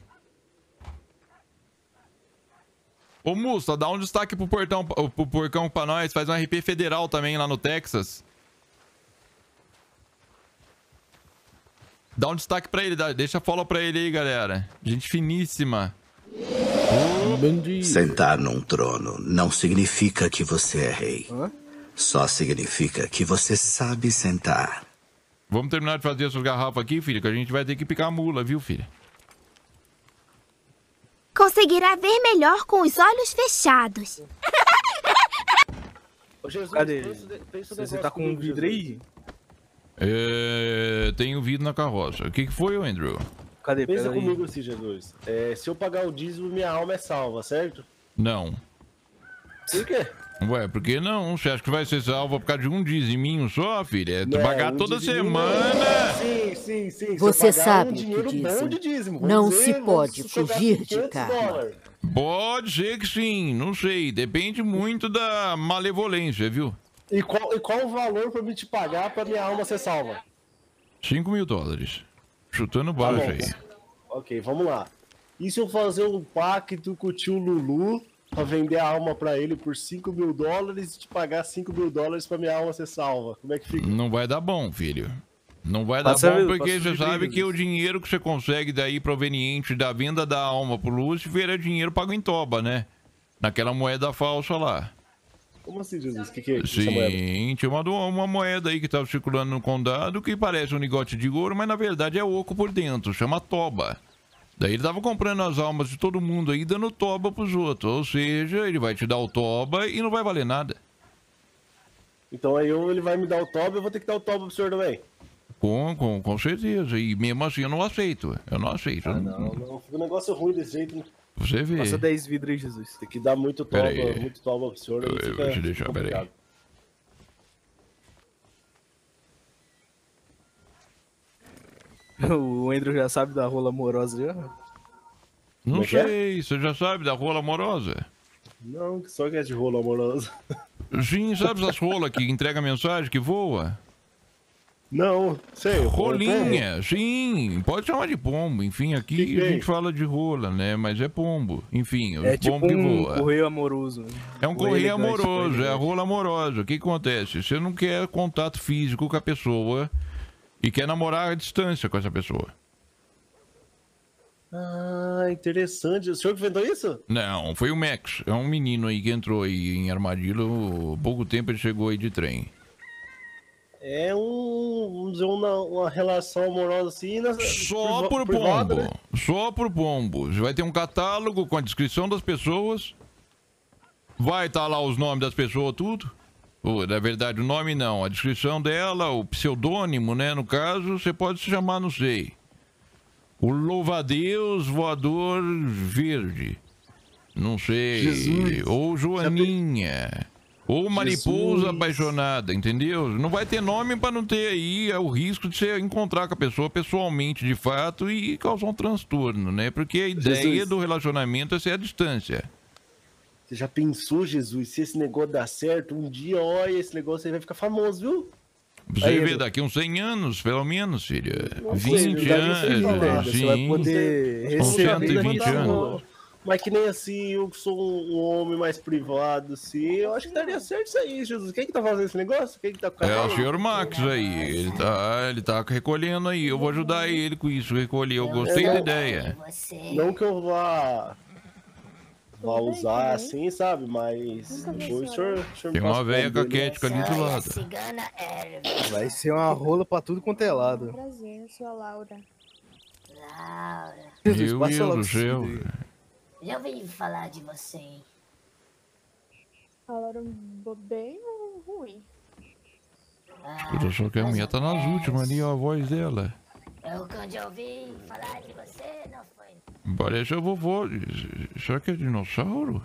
S3: Ô, Musta, dá um destaque pro porcão pra nós. Faz um RP federal também lá no Texas. Dá um destaque pra ele, deixa follow pra ele aí, galera. Gente finíssima.
S18: Sentar num trono não significa que você é rei. Só significa que você sabe sentar.
S3: Vamos terminar de fazer essas garrafas aqui, filha, que a gente vai ter que picar a mula, viu, filha?
S9: Conseguirá ver melhor com os olhos fechados.
S13: Ô, Jesus,
S7: Cadê?
S13: pensa
S7: Você tá com um vidro aí?
S3: Tem um vidro na carroça. O que foi, Andrew?
S7: Cadê?
S13: Pensa comigo assim, Jesus. Se eu pagar o dízimo, minha alma é salva, certo?
S3: Não.
S13: Por quê?
S3: Ué, por que não? Você acha que vai ser salvo por causa de um diziminho só, filha? É tu
S13: Não,
S3: pagar
S13: um
S3: toda
S13: diziminho
S3: semana.
S13: Sim. Se
S19: Você
S13: eu pagar
S19: sabe
S13: um
S19: o
S13: dinheiro
S19: que
S13: bom
S19: dizem.
S13: de dízimo, vamos
S19: Não
S13: dizer,
S19: se
S13: vamos
S19: pode
S13: jogar
S19: fugir de
S13: 500
S19: karma.
S13: dólares.
S3: Pode ser que sim, não sei. Depende muito da malevolência, viu?
S13: E qual o valor pra mim te pagar pra minha alma ser salva?
S3: $5.000. Chutando baixo
S13: bom.
S3: aí.
S13: Ok, vamos lá. E se eu fazer um pacto com o tio Lulu pra vender a alma pra ele por $5.000 e te pagar $5.000 pra minha alma ser salva? Como é que fica?
S3: Não vai dar bom, filho. Não vai dar
S13: Passa
S3: bom
S13: ver-
S3: porque
S13: passa
S3: você
S13: de
S3: sabe
S13: brigas.
S3: que o dinheiro que você consegue daí proveniente da venda da alma pro Lúcifer é dinheiro pago em toba, né? Naquela moeda falsa lá.
S13: Como assim, Jesus? O que é essa moeda?
S3: Sim, tinha uma moeda aí que tava circulando no condado que parece um lingote de ouro, mas na verdade é oco por dentro, chama toba. Daí ele tava comprando as almas de todo mundo aí, dando toba pros outros. Ou seja, ele vai te dar o toba e não vai valer nada.
S13: Então aí ele vai me dar o toba e eu vou ter que dar o toba pro senhor também.
S3: Com certeza. E mesmo assim eu não aceito. Eu não aceito.
S13: Não, fica um negócio ruim desse jeito, né?
S3: Você vê.
S7: Passa 10 vidros aí, Jesus.
S13: Tem que dar muito
S3: Pera
S13: toba,
S3: aí.
S13: muito toba pro senhor. Aí
S3: Eu
S13: fica
S3: vou te deixar, pera aí.
S13: complicado.
S7: O Andrew já sabe da rola amorosa já?
S3: Não
S13: Como é que é?
S3: sei, você já sabe da rola amorosa?
S13: Não, só que é de rolo amoroso.
S3: Sim, sabe essas rolas que entrega mensagem, que voa?
S13: Não, sei.
S3: Rolinha, sim, pode chamar de pombo. Enfim, aqui
S13: Que
S3: a
S13: é
S3: gente
S13: isso?
S3: fala de rola, né? Mas é pombo. Enfim, o
S7: É tipo
S3: pombo que
S7: um
S3: voa.
S7: correio amoroso. né?
S3: É um correio
S7: elegante,
S3: amoroso, é a
S7: elegante.
S3: rola amorosa. O que acontece? Você não quer contato físico com a pessoa e quer namorar à distância com essa pessoa.
S13: Ah, interessante. O senhor que inventou isso?
S3: Não, foi o Max. É um menino aí que entrou aí em Armadillo. Pouco tempo ele chegou aí de trem.
S13: É vamos dizer, uma relação amorosa assim.
S3: Só por
S13: privada,
S3: pombo.
S13: né?
S3: Só por pombo. Você vai ter um catálogo com a descrição das pessoas. Vai estar lá os nomes das pessoas, tudo. Ou, na verdade, o nome não. A descrição dela, o pseudônimo, né? No caso, você pode se chamar, não sei. O Louva-a-Deus Voador Verde. Não sei.
S13: Jesus.
S3: Ou Joaninha. Ou Mariposa
S13: Jesus.
S3: Apaixonada, entendeu? Não vai ter nome pra não ter aí o risco de você encontrar com a pessoa pessoalmente, de fato, e causar um transtorno, né? Porque a ideia
S13: Jesus.
S3: do relacionamento é ser a distância.
S13: Você já pensou, Jesus, se esse negócio dá certo, um dia, olha, esse negócio aí vai ficar famoso, viu?
S3: Você
S13: Aí,
S3: vê
S13: eu-
S3: daqui uns 100 anos, pelo menos, filha.
S13: Não sei,
S3: 20
S13: daí você fala,
S3: anos,
S13: você vai
S3: sim.
S7: poder
S3: Uns
S7: receber
S3: 120
S7: daqui da
S3: anos.
S7: rua.
S13: Mas que nem assim, eu que sou um homem mais privado, assim, eu acho que daria certo isso aí, Jesus. Quem que tá fazendo esse negócio? Quem que tá com a
S3: É o
S13: cavalo?
S3: senhor Max aí, ele tá recolhendo aí, eu vou ajudar ele com isso, recolher, eu gostei da ideia.
S13: Não que eu vá usar assim, sabe? Mas depois o senhor me
S3: Tem uma
S13: passa o
S3: velha
S13: nome dele.
S3: caquética ali do lado.
S7: Vai ser uma rola pra tudo quanto é lado.
S17: Prazer, eu sou a Laura.
S9: Laura.
S7: Jesus,
S3: Meu
S7: passa
S3: Deus
S7: logo
S3: do
S7: esse
S3: céu.
S7: vídeo
S9: Já ouvi falar de você, hein?
S17: Falaram bem ou ruim?
S3: Puta, só que a mulher tá nas últimas ali, ó, a voz dela.
S9: Eu quando eu ouvi falar de você, não foi.
S3: Parece a vovó. Será que é dinossauro?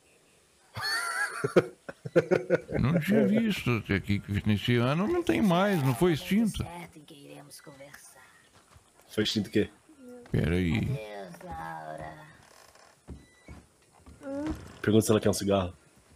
S3: Não tinha visto aqui nesse ano, não tem mais, não foi extinto.
S9: Certo que iremos conversar.
S13: Foi extinto o quê?
S3: Pera aí.
S9: Deus, Laura.
S13: Pergunta se ela quer um cigarro.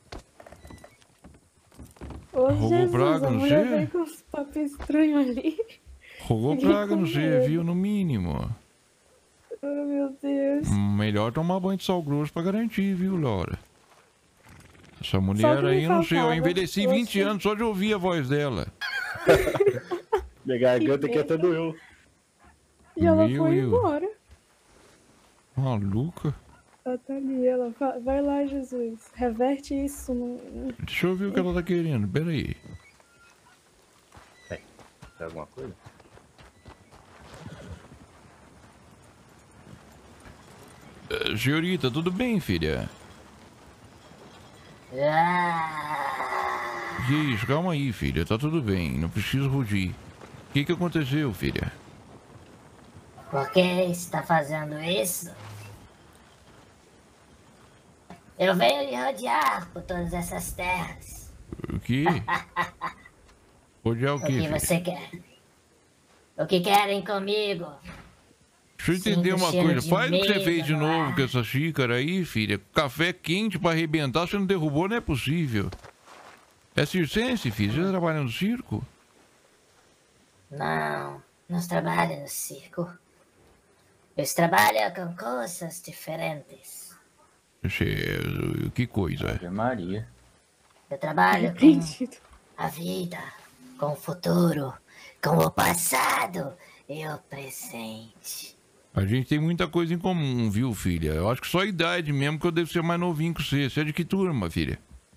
S17: Ô,
S3: Rogou
S17: Jesus,
S3: praga
S17: a
S3: no
S17: mulher
S3: Zé?
S17: veio com uns papéis estranhos ali.
S3: Rogou
S17: Fiquei
S3: praga
S17: com
S3: no Zé,
S17: medo.
S3: viu? No mínimo.
S17: Oh, meu Deus.
S3: Melhor tomar banho de sal grosso pra garantir, viu, Laura? Essa
S17: Só
S3: mulher
S17: que me
S3: aí, eu não sei, eu
S17: faltava.
S3: envelheci
S17: Eu
S3: 20
S17: achei-
S3: anos só de ouvir a voz dela.
S13: Minha garganta aqui até doeu.
S17: E ela
S3: Meu
S17: foi
S3: Deus.
S17: embora.
S3: Maluca.
S17: Ela tá ali, ela. Vai lá, Jesus. Reverte isso.
S3: Deixa eu ver o que ela tá querendo, peraí.
S16: Tem alguma coisa?
S3: Senhorita, tudo bem, filha? Que isso? Calma aí, filha. Tá tudo bem. Não preciso rugir. O que aconteceu, filha?
S19: Por que está fazendo isso? Eu venho lhe rodear por todas essas terras.
S3: O quê? Rodear o
S19: O
S3: quê,
S19: que
S3: filha?
S19: você quer? O que querem comigo?
S3: Deixa eu entender uma
S19: cheiro
S3: coisa.
S19: de
S3: Faz o que você
S19: medo
S3: fez de
S19: no
S3: novo
S19: ar.
S3: com essa xícara aí, filha. Café quente pra arrebentar, você não derrubou, não é possível. É circense, filho? Você trabalha no circo?
S19: Não, não trabalho no circo. Eu trabalho com coisas diferentes.
S3: Que coisa?
S16: Maria.
S19: Eu trabalho com a vida, com o futuro, com o passado e o presente.
S3: A gente tem muita coisa em comum, viu, filha? Eu acho que só a idade mesmo que eu devo ser mais novinho que você. Você é de que turma, filha?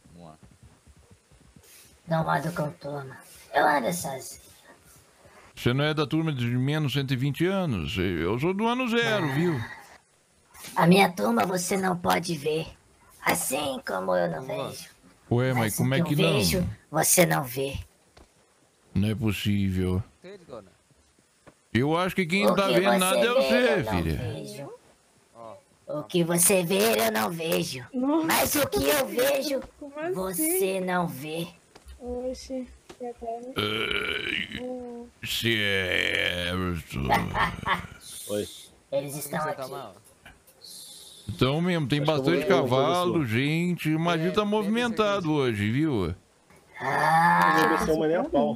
S19: Não ando com turma. Eu ando sozinho.
S3: Você não é da turma de menos 120 anos? Eu sou do ano zero, viu?
S19: A minha turma você não pode ver. Assim como eu não vejo.
S3: Ué, mas como é
S19: o
S3: que
S19: que eu
S3: não?
S19: vejo, você não vê.
S3: Não é possível. Eu acho que quem
S19: O
S3: não tá
S19: que
S3: vendo
S19: você
S3: nada é
S19: vê,
S3: você,
S19: eu não
S3: filha.
S19: vejo. O que você vê, eu não vejo. Mas o que eu vejo, você não vê.
S17: Oxe, que até...
S3: Certo.
S13: Oi.
S19: Eles estão aqui.
S3: Então mesmo, tem
S13: Acho que eu
S3: bastante
S13: vou ver uma coisa
S3: cavalo,
S13: sua.
S3: gente. O Magil tá movimentado hoje, viu?
S13: Eu vou descer uma nem a pau.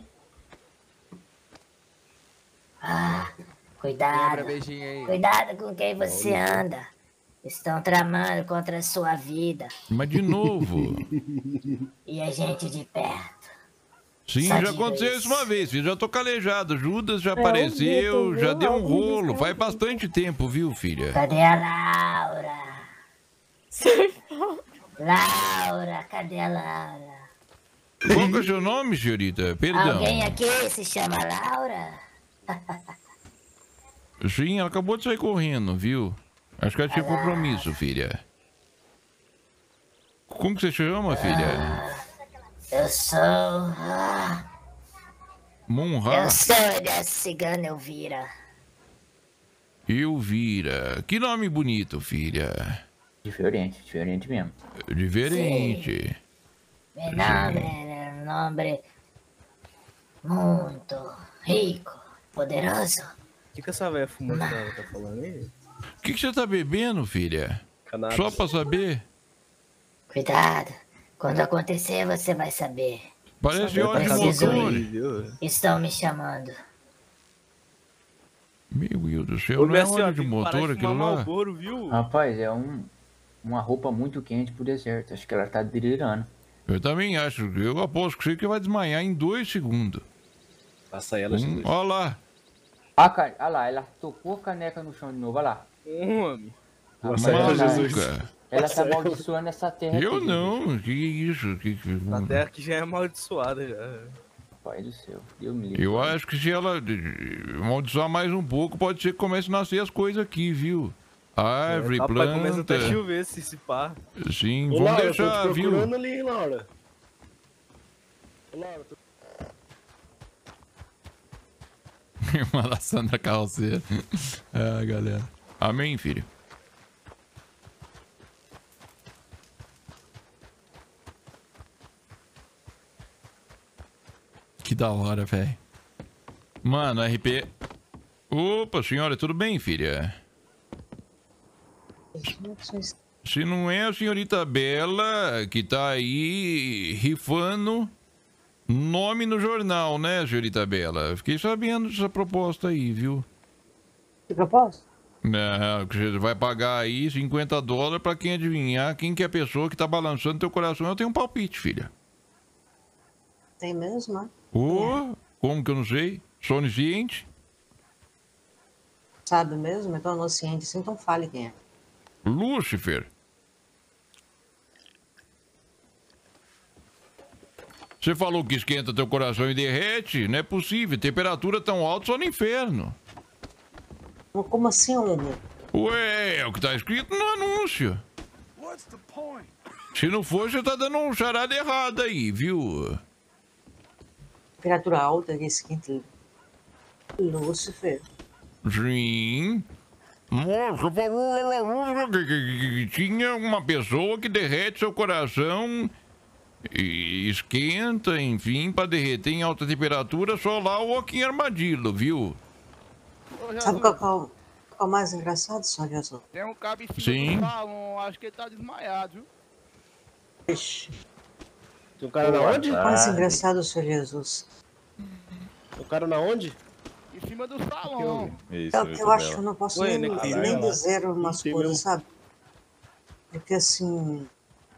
S19: Cuidado.
S1: beijinho aí.
S19: Cuidado com quem você anda. Estão tramando contra a sua vida.
S3: Mas de novo.
S19: E a gente de perto.
S3: Sim,
S19: Só
S3: já
S19: de
S3: aconteceu
S19: vez.
S3: isso uma vez, filho. Já tô calejado. Judas já
S19: É,
S3: apareceu,
S19: o Vitor,
S3: já
S19: viu?
S3: deu um
S19: Algum dos
S3: rolo.
S19: caras.
S3: Faz bastante tempo, viu, filha?
S19: Cadê a Laura? Laura, cadê a Laura?
S3: Qual que é o seu nome, senhorita? Perdão.
S19: Alguém aqui se chama Laura?
S3: Sim, ela acabou de sair correndo, viu? Acho que ela tinha compromisso, filha. Como que você chama, filha?
S19: Eu sou...
S3: Monra.
S19: Eu sou da cigana Elvira.
S3: Elvira. Que nome bonito, filha.
S16: Diferente mesmo.
S3: Diferente.
S19: Meu nome é um nome muito rico, poderoso.
S7: O que essa velha fumando que ela tá falando aí?
S3: O que você tá bebendo, filha?
S7: Cannabis.
S3: Só pra saber?
S19: Cuidado. Quando acontecer, você vai saber.
S3: Parece
S19: Eu
S3: óleo de
S19: preciso
S3: motor.
S19: ir. Estão me chamando.
S3: Meu Deus do céu,
S7: Ô,
S3: não é
S7: minha senhora,
S3: óleo de
S7: tem que parar
S3: motor
S7: de
S3: aquilo
S7: fumar
S3: lá?
S7: Marlboro, viu?
S16: Rapaz, é uma roupa muito quente pro deserto. Acho que ela tá delirando.
S3: Eu também acho. Eu aposto que você que vai desmaiar em 2 segundos.
S13: Passa ela, Jesus.
S3: Olha lá.
S16: Olha lá, ela tocou a caneca no chão de novo, olha lá.
S7: Homem.
S13: Passa ela, Jesus.
S16: Ela tá amaldiçoando essa terra
S3: Eu
S16: aqui,
S3: não, que isso?
S7: A terra que já é amaldiçoada já.
S16: Pai do céu, Deus me livre.
S3: Eu acho que se ela amaldiçoar mais um pouco, pode ser que comece a nascer as coisas aqui, viu? Árvore,
S7: Rapaz, começa até a
S3: planta.
S7: chover se pá.
S3: Sim,
S13: Ô,
S3: vamos
S13: Laura, eu tô
S3: deixar,
S13: te
S3: viu?
S13: procurando ali, hein, Laura. Ô, Laura, tô...
S3: Irmã da Sandra Carroceira. Ah, galera. Amém, filho. Que da hora, velho. Mano, RP. Opa, senhora, tudo bem, filha? Se não é a senhorita Bela que tá aí rifando nome no jornal, né, senhorita Bela? Fiquei sabendo dessa proposta aí, viu?
S17: Que proposta?
S3: Não, que você vai pagar aí $50 pra quem adivinhar quem que é a pessoa que tá balançando teu coração. Eu tenho um palpite, filha.
S17: Tem mesmo, né?
S3: Ô, como que eu não sei? Sou onisciente?
S17: Sabe mesmo? Então, inocente, assim, então fale quem é.
S3: Lúcifer. Você falou que esquenta teu coração e derrete? Não é possível. Temperatura tão alta só no inferno.
S20: Como assim, homem?
S3: Ué, é o que tá escrito no anúncio. Se não for, você tá dando um charada errado aí, viu?
S20: Temperatura alta que esquenta. Lúcifer.
S3: Sim. Nossa, falou que tinha uma pessoa que derrete seu coração e esquenta, enfim, pra derreter em alta temperatura só lá o Joaquim Armadillo, viu?
S20: Sabe qual é o mais engraçado, senhor Jesus?
S21: Tem um cabo em cima
S3: Sim.
S21: do salão, acho que ele tá desmaiado, viu?
S20: Ixi.
S13: Tem um cara na onde?
S20: O mais engraçado, senhor Jesus.
S13: O cara na onde?
S21: Em cima do salão.
S20: Eu acho que eu não posso nem dizer umas coisas, sabe? Porque assim...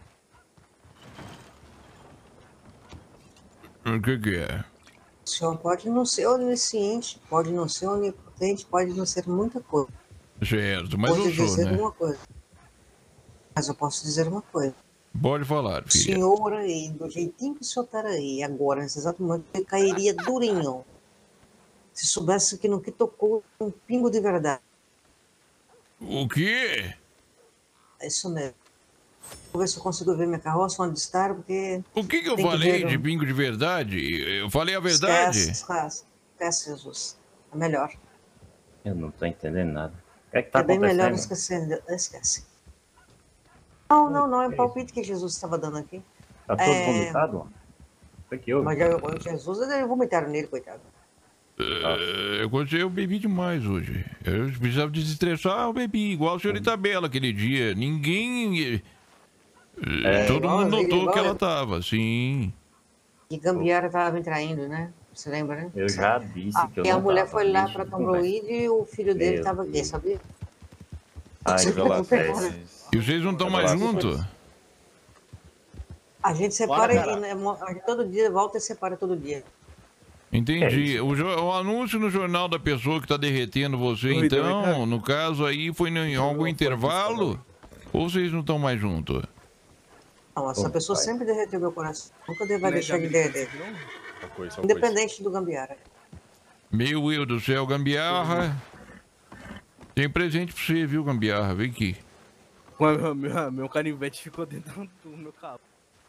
S3: O que é?
S20: O senhor pode não ser onisciente, pode não ser onipotente, pode não ser muita coisa.
S3: Certo, mas
S20: Pode
S3: eu sou,
S20: dizer
S3: né?
S20: uma coisa. Mas eu posso dizer uma coisa.
S3: Pode falar,
S20: O
S3: filha.
S20: senhor aí, do jeitinho que o senhor tá aí, agora, nesse exato momento, ele cairia durinho. Se soubesse que no que tocou um pingo de verdade.
S3: O quê?
S20: É isso mesmo. Vou ver se eu consigo ver minha carroça onde está, porque...
S3: O que eu
S20: tem
S3: falei
S20: ver
S3: de bingo de verdade? Eu falei a verdade?
S20: Esquece, Jesus. É melhor.
S16: Eu não tô entendendo nada. O que é que tá
S20: É bem
S16: acontecendo?
S20: melhor esquecer. Esquece. Não, é um palpite que Jesus estava dando aqui.
S16: Tá todo vomitado, mano? Foi que houve?
S20: Mas Jesus, ele vomitaram nele, coitado.
S3: Eu bebi demais hoje. Eu precisava desestressar, eu bebi. Igual a senhorita Bela aquele dia. Ninguém... todo mundo notou que ela tava, sim.
S20: E Gambiara estava me traindo, né? Você lembra, né?
S16: Eu já disse que eu
S20: E
S16: não
S20: a mulher
S16: tava.
S20: foi lá
S16: Deixa
S20: para
S16: de
S20: Cambroíde e o filho dele
S16: Meu
S20: estava aqui, sabia?
S16: Ai,
S3: E vocês não estão mais juntos?
S20: A gente separa
S3: Bora,
S20: e né, todo dia volta e separa todo dia.
S3: Entendi. O anúncio no jornal da pessoa que tá derretendo você, então, no caso aí, foi em algum intervalo? Ou vocês não estão mais juntos?
S20: Não, essa pessoa sempre derreteu meu coração. Nunca vai deixar de derreter. Independente do Gambiara.
S3: Meu Deus do céu, Gambiarra. Tem presente pra você, viu, Gambiarra? Vem aqui.
S7: Meu canivete ficou dentro do meu cabo.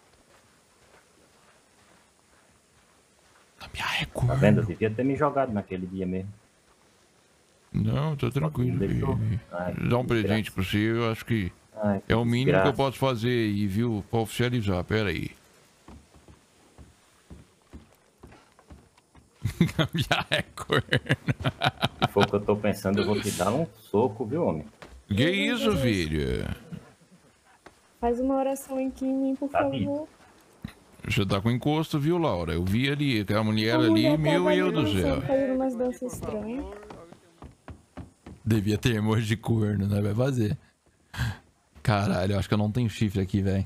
S16: Tá vendo? Eu devia ter me jogado naquele dia mesmo.
S3: Não, tô tranquilo.
S16: Ai,
S3: Dá um presente pra você, eu acho que é o mínimo que eu posso fazer aí, viu? Pra oficializar, pera aí. Gambiarra é corno.
S16: Se for o que eu tô pensando, eu vou te dar um soco, viu, homem?
S3: Que isso, filha?
S17: Faz uma oração aqui em mim, por favor.
S3: Você tá com encosto, viu, Laura? Eu vi ali, aquela mulher
S17: A
S3: ali,
S17: mulher
S3: meu
S17: tava
S3: Deus do
S17: ali
S3: céu.
S17: fazendo umas danças estranhas.
S11: Devia ter emoji de corno, né? Vai fazer. Caralho, eu acho que eu não tenho chifre aqui, velho.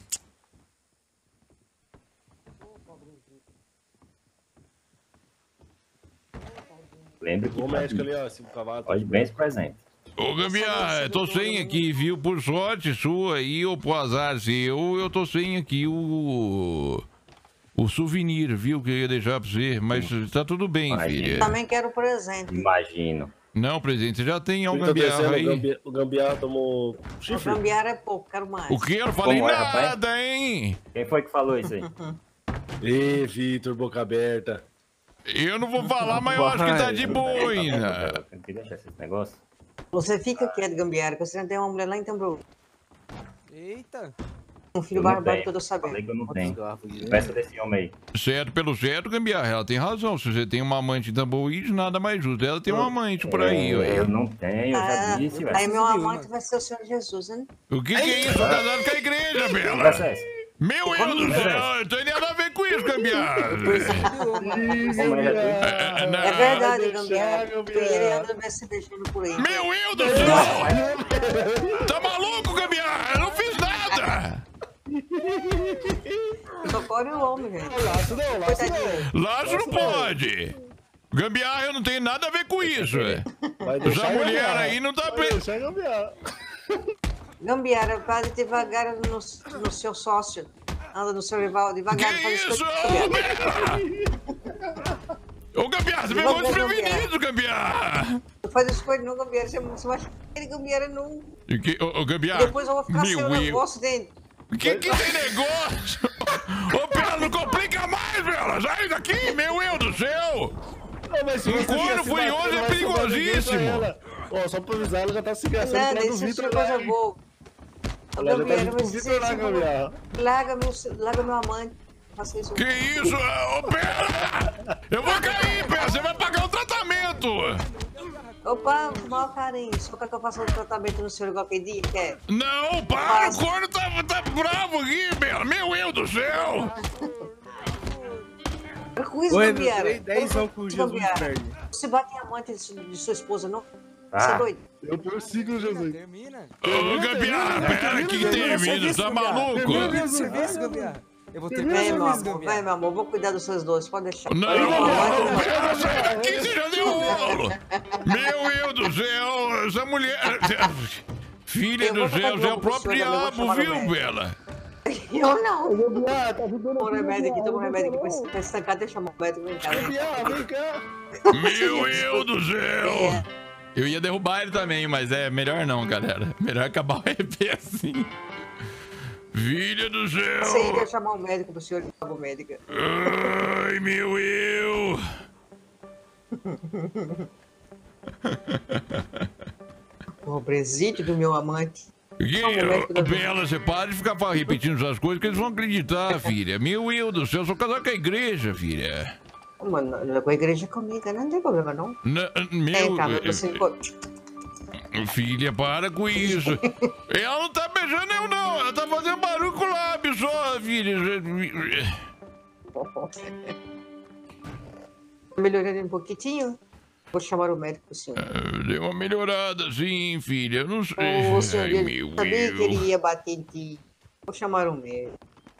S16: Lembra que...
S13: O médico ali, ó, 5 cavalos.
S16: Pode bem esse presente.
S3: Ô, Gambiarra, eu tô sem aqui, viu? Por sorte sua aí, ou por azar seu, eu tô sem aqui o souvenir, viu? Que eu ia deixar pra você. Mas tá tudo bem, filha.
S20: Também quero presente.
S16: Imagino.
S3: Não, presente, você já tem um
S13: O que tá
S3: Gambiarra
S13: acontecendo?
S3: aí.
S13: O Gambiarra tomou
S20: O
S13: chifre?
S20: Gambiara é pouco, quero mais.
S3: O que? Eu não falei
S16: Como é,
S3: nada,
S16: rapaz?
S3: hein?
S16: Quem foi que falou isso aí?
S13: Ê, Vitor, boca aberta.
S3: Eu não vou falar, mas eu acho que tá de boa ainda.
S16: Tem que deixar esse negócio.
S20: Você fica quieto, Gambiara, que você não tem uma mulher lá em Tambrou.
S1: Eita.
S20: Um filho
S16: Eu não
S20: barbado
S16: tenho.
S20: que eu tô sabendo.
S16: Falei que eu não tenho. Peça desse homem aí.
S3: Certo pelo certo, Gambiarra, ela tem razão. Se você tem uma amante em Tamborís, nada mais justo. Ela tem um amante por aí, ué.
S16: Eu não tenho, eu já disse, velho.
S20: Aí meu amante vai ser o Senhor Jesus, né?
S3: O que é isso? Tô casado com a igreja, Bela. Meu Deus do céu, eu tô nada a ver com isso, Gambiarra.
S20: É verdade, Gambiara. Ele anda se beijando por aí.
S3: Meu Deus do céu! Tá maluco, Gambiarra? Eu não fiz nada!
S20: Socorre o homem, gente.
S13: Laço não, laço não.
S3: Laço não pode! Gambiarra, eu não tenho nada a ver com isso, velho.
S13: Vai
S3: Essa
S13: deixar
S3: mulher
S13: Gambiarra.
S3: aí não tá
S13: Vai
S3: bem.
S13: deixar Gambiarra.
S20: Gambiarra, para devagar no seu sócio. Anda no seu rival, devagar.
S3: Que isso? Ô, Gambiarra, você pegou desprevenido, Gambiarra!
S20: Não faz as coisas não, Gambiarra. Você vai achar que ele Gambiarra não.
S3: Ô, Gambiarra,
S20: Depois eu vou ficar sem o negócio dentro.
S3: Que tem negócio? Ô, Bela, não complica mais, Bela! Sai daqui, meu Deus do céu! Um corno furioso é perigosíssimo!
S13: Ó, só pra avisar, ela já tá se gastando
S20: Nada,
S13: do
S20: isso é
S13: Vitor
S20: coisa
S13: lá.
S20: boa.
S13: Ela já tá junto com o Vitor lá, Gambiarra.
S20: Larga meu amante. Faça isso.
S3: Que isso? Ô, Bela! Eu vou cair, Bela! Você vai pagar o tratamento!
S20: Opa, mal carinho. Só quer que eu faça um tratamento no seu igual aquele dia, quer?
S3: Não, para! O corno tá bravo aqui, Bela! Meu Deus do céu!
S20: Com isso,
S7: Oi,
S20: Gambiarra.
S7: 10 anos com o Jesus perde.
S20: Você bate em amante de sua esposa, não?
S13: Ah.
S20: Você é doido?
S13: Eu prossigo, Jesus.
S1: Termina.
S3: Ô, Gambiarra, pera que termina, você tá maluco?
S1: Termina o serviço, Gambiarra. Eu vou terminar o serviço, Gambiarra.
S20: Vai, meu amor, vou cuidar dos seus dois, pode deixar.
S3: Não, pera, sai daqui, você já deu rolo! Meu Deus do céu, essa mulher... Filha do céu, você é o próprio diabo, viu, Bela?
S20: Eu não. Toma um remédio aqui, toma um remédio aqui pra estancar, deixa eu chamar o médico, vem cá.
S13: Vem cá.
S3: Meu Deus do céu! Eu ia derrubar ele também, mas é melhor não, galera. Melhor acabar o EP assim. Filha do céu!
S20: Sim, deixa eu chamar o médico pro senhor, o médico.
S3: Ai, meu eu!
S20: Pobrezinho do meu amante.
S3: Bela, você para de ficar repetindo essas coisas que eles vão acreditar, filha. Meu Deus do céu, eu sou casado com a igreja, filha.
S20: Mano, com a igreja comigo, não tem problema, não.
S3: Meu...
S20: Você...
S3: Filha, para com isso. Ela não tá beijando eu, não. Ela tá fazendo barulho com o lábio só, filha.
S20: Melhorando um pouquinho? Vou chamar o médico pro senhor.
S3: Deu uma melhorada, sim, filha. Eu não sei.
S20: O senhor
S3: Ai, meu
S20: sabia
S3: Deus.
S20: que ele ia bater em ti. Vou chamar o médico.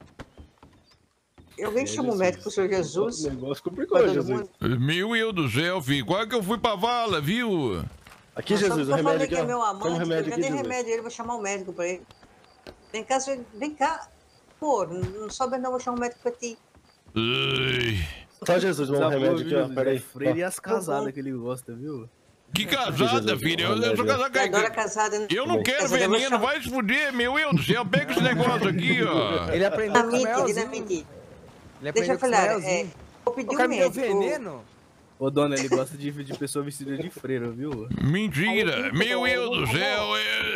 S20: Alguém chama o médico pro senhor Jesus?
S13: O negócio complicou, Jesus.
S3: Meu Deus do céu, filho. Quase que eu fui pra vala, viu?
S13: Aqui, Jesus, o remédio aqui,
S20: é meu
S13: ó.
S20: amante,
S13: Toma o remédio
S20: já
S13: aqui,
S20: tem
S13: Jesus.
S20: remédio, ele vou chamar o médico pra ele. Vem cá. Pô, não sobe não, vou chamar o médico pra ti.
S3: Ai.
S13: Só Jesus, vamos um remédio aqui, ó. Pera aí.
S7: Freire e as casadas que ele gosta, viu?
S3: Que casada, filha? Eu sou casado com a
S20: Adora casada, né?
S3: Eu não quero veneno, vai se fuder, meu Deus do céu. Pega esse negócio aqui, ó.
S1: Ele aprendeu com o
S20: Dinamite.
S1: Ele
S20: Deixa eu
S1: aprendeu com o
S20: falar,
S1: melzinho.
S20: vou pedir
S1: O cara
S20: um
S1: me deu
S20: médico.
S1: veneno?
S7: Ô, dona, ele gosta de pessoa vestida de freira, viu?
S3: Mentira! Meu Deus do céu!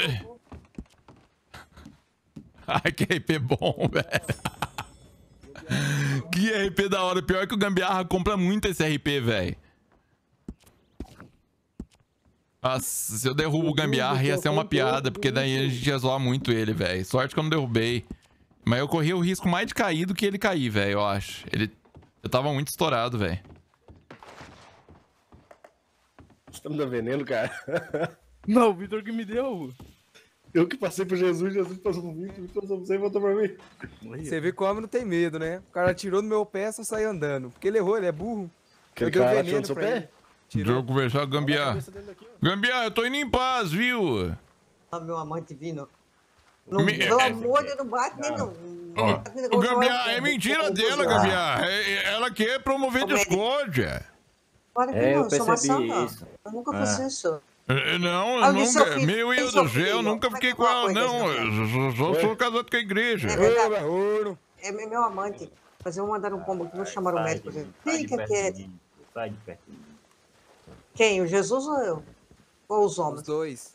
S3: Ai, que RP bom, velho. Que RP da hora. Pior que o Gambiarra compra muito esse RP, velho. Nossa, se eu derrubo o Gambiarra ia ser uma piada, porque daí a gente ia zoar muito ele, velho. Sorte que eu não derrubei. Mas eu corri o risco mais de cair do que ele cair, velho, eu acho. Eu tava muito estourado, velho.
S13: Você tá me dando veneno, cara?
S7: Não, o Vitor que me deu.
S13: Eu que passei por Jesus, Jesus passou por mim, Vitor passou por você e voltou pra mim.
S1: Você vê que o homem não tem medo, né? O cara tirou do meu pé e só saiu andando. Porque ele errou, ele é burro.
S13: Aquele
S1: Eu dei um
S13: cara
S1: veneno
S13: tirou do seu
S1: pra ele.
S13: pé?
S3: Deixa eu conversar com o Gambiarra. Gambiarra, eu tô indo em paz, viu?
S20: Ah, meu amante vindo. Não, pelo amor de Deus, não bate nem não.
S3: O Gambiarra, é mentira dela, Gambiarra. Ela quer promover discórdia.
S20: Claro que não, eu sou uma
S16: percebi
S20: santa.
S16: isso.
S20: Eu nunca fiz isso.
S3: Não,
S20: Ah,
S3: eu
S20: seu
S3: nunca.
S20: filho,
S3: Meu Deus do céu, eu nunca fiquei com ela, não. Eu só sou casado com a igreja.
S20: É verdade. É meu amante. Mas eu vou mandar um combo aqui, vou chamar o médico. Fica quieto.
S16: Sai de perto de mim.
S20: Quem? O Jesus ou eu? Ou os homens?
S1: Os dois.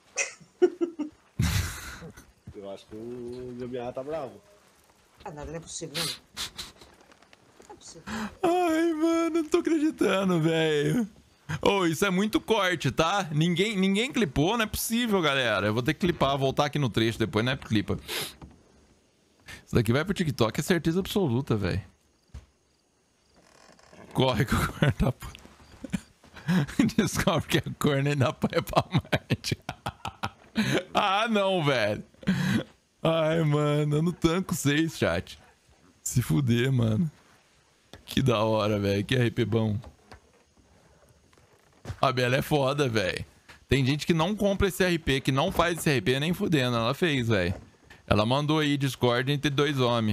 S13: Eu acho que o Gambiarra tá bravo.
S20: Ah, nada, não é possível, não. Não é possível.
S3: Ai, mano, não tô acreditando, velho. Ô, isso é muito corte, tá? Ninguém clipou, não é possível, galera. Eu vou ter que clipar, voltar aqui no trecho depois, né? Clipa. Isso daqui vai pro TikTok, é certeza absoluta, velho. Corre que o corno tá puto. Descobre que a corno ainda apanha pra Marte. Ah, não, velho. Ai, mano, eu não tanco 6, chat. Se fuder, mano. Que da hora, velho. Que RP bom. A Bela é foda, velho. Tem gente que não compra esse RP, que não faz esse RP nem fudendo. Ela fez, velho. Ela mandou aí Discord entre 2 homens.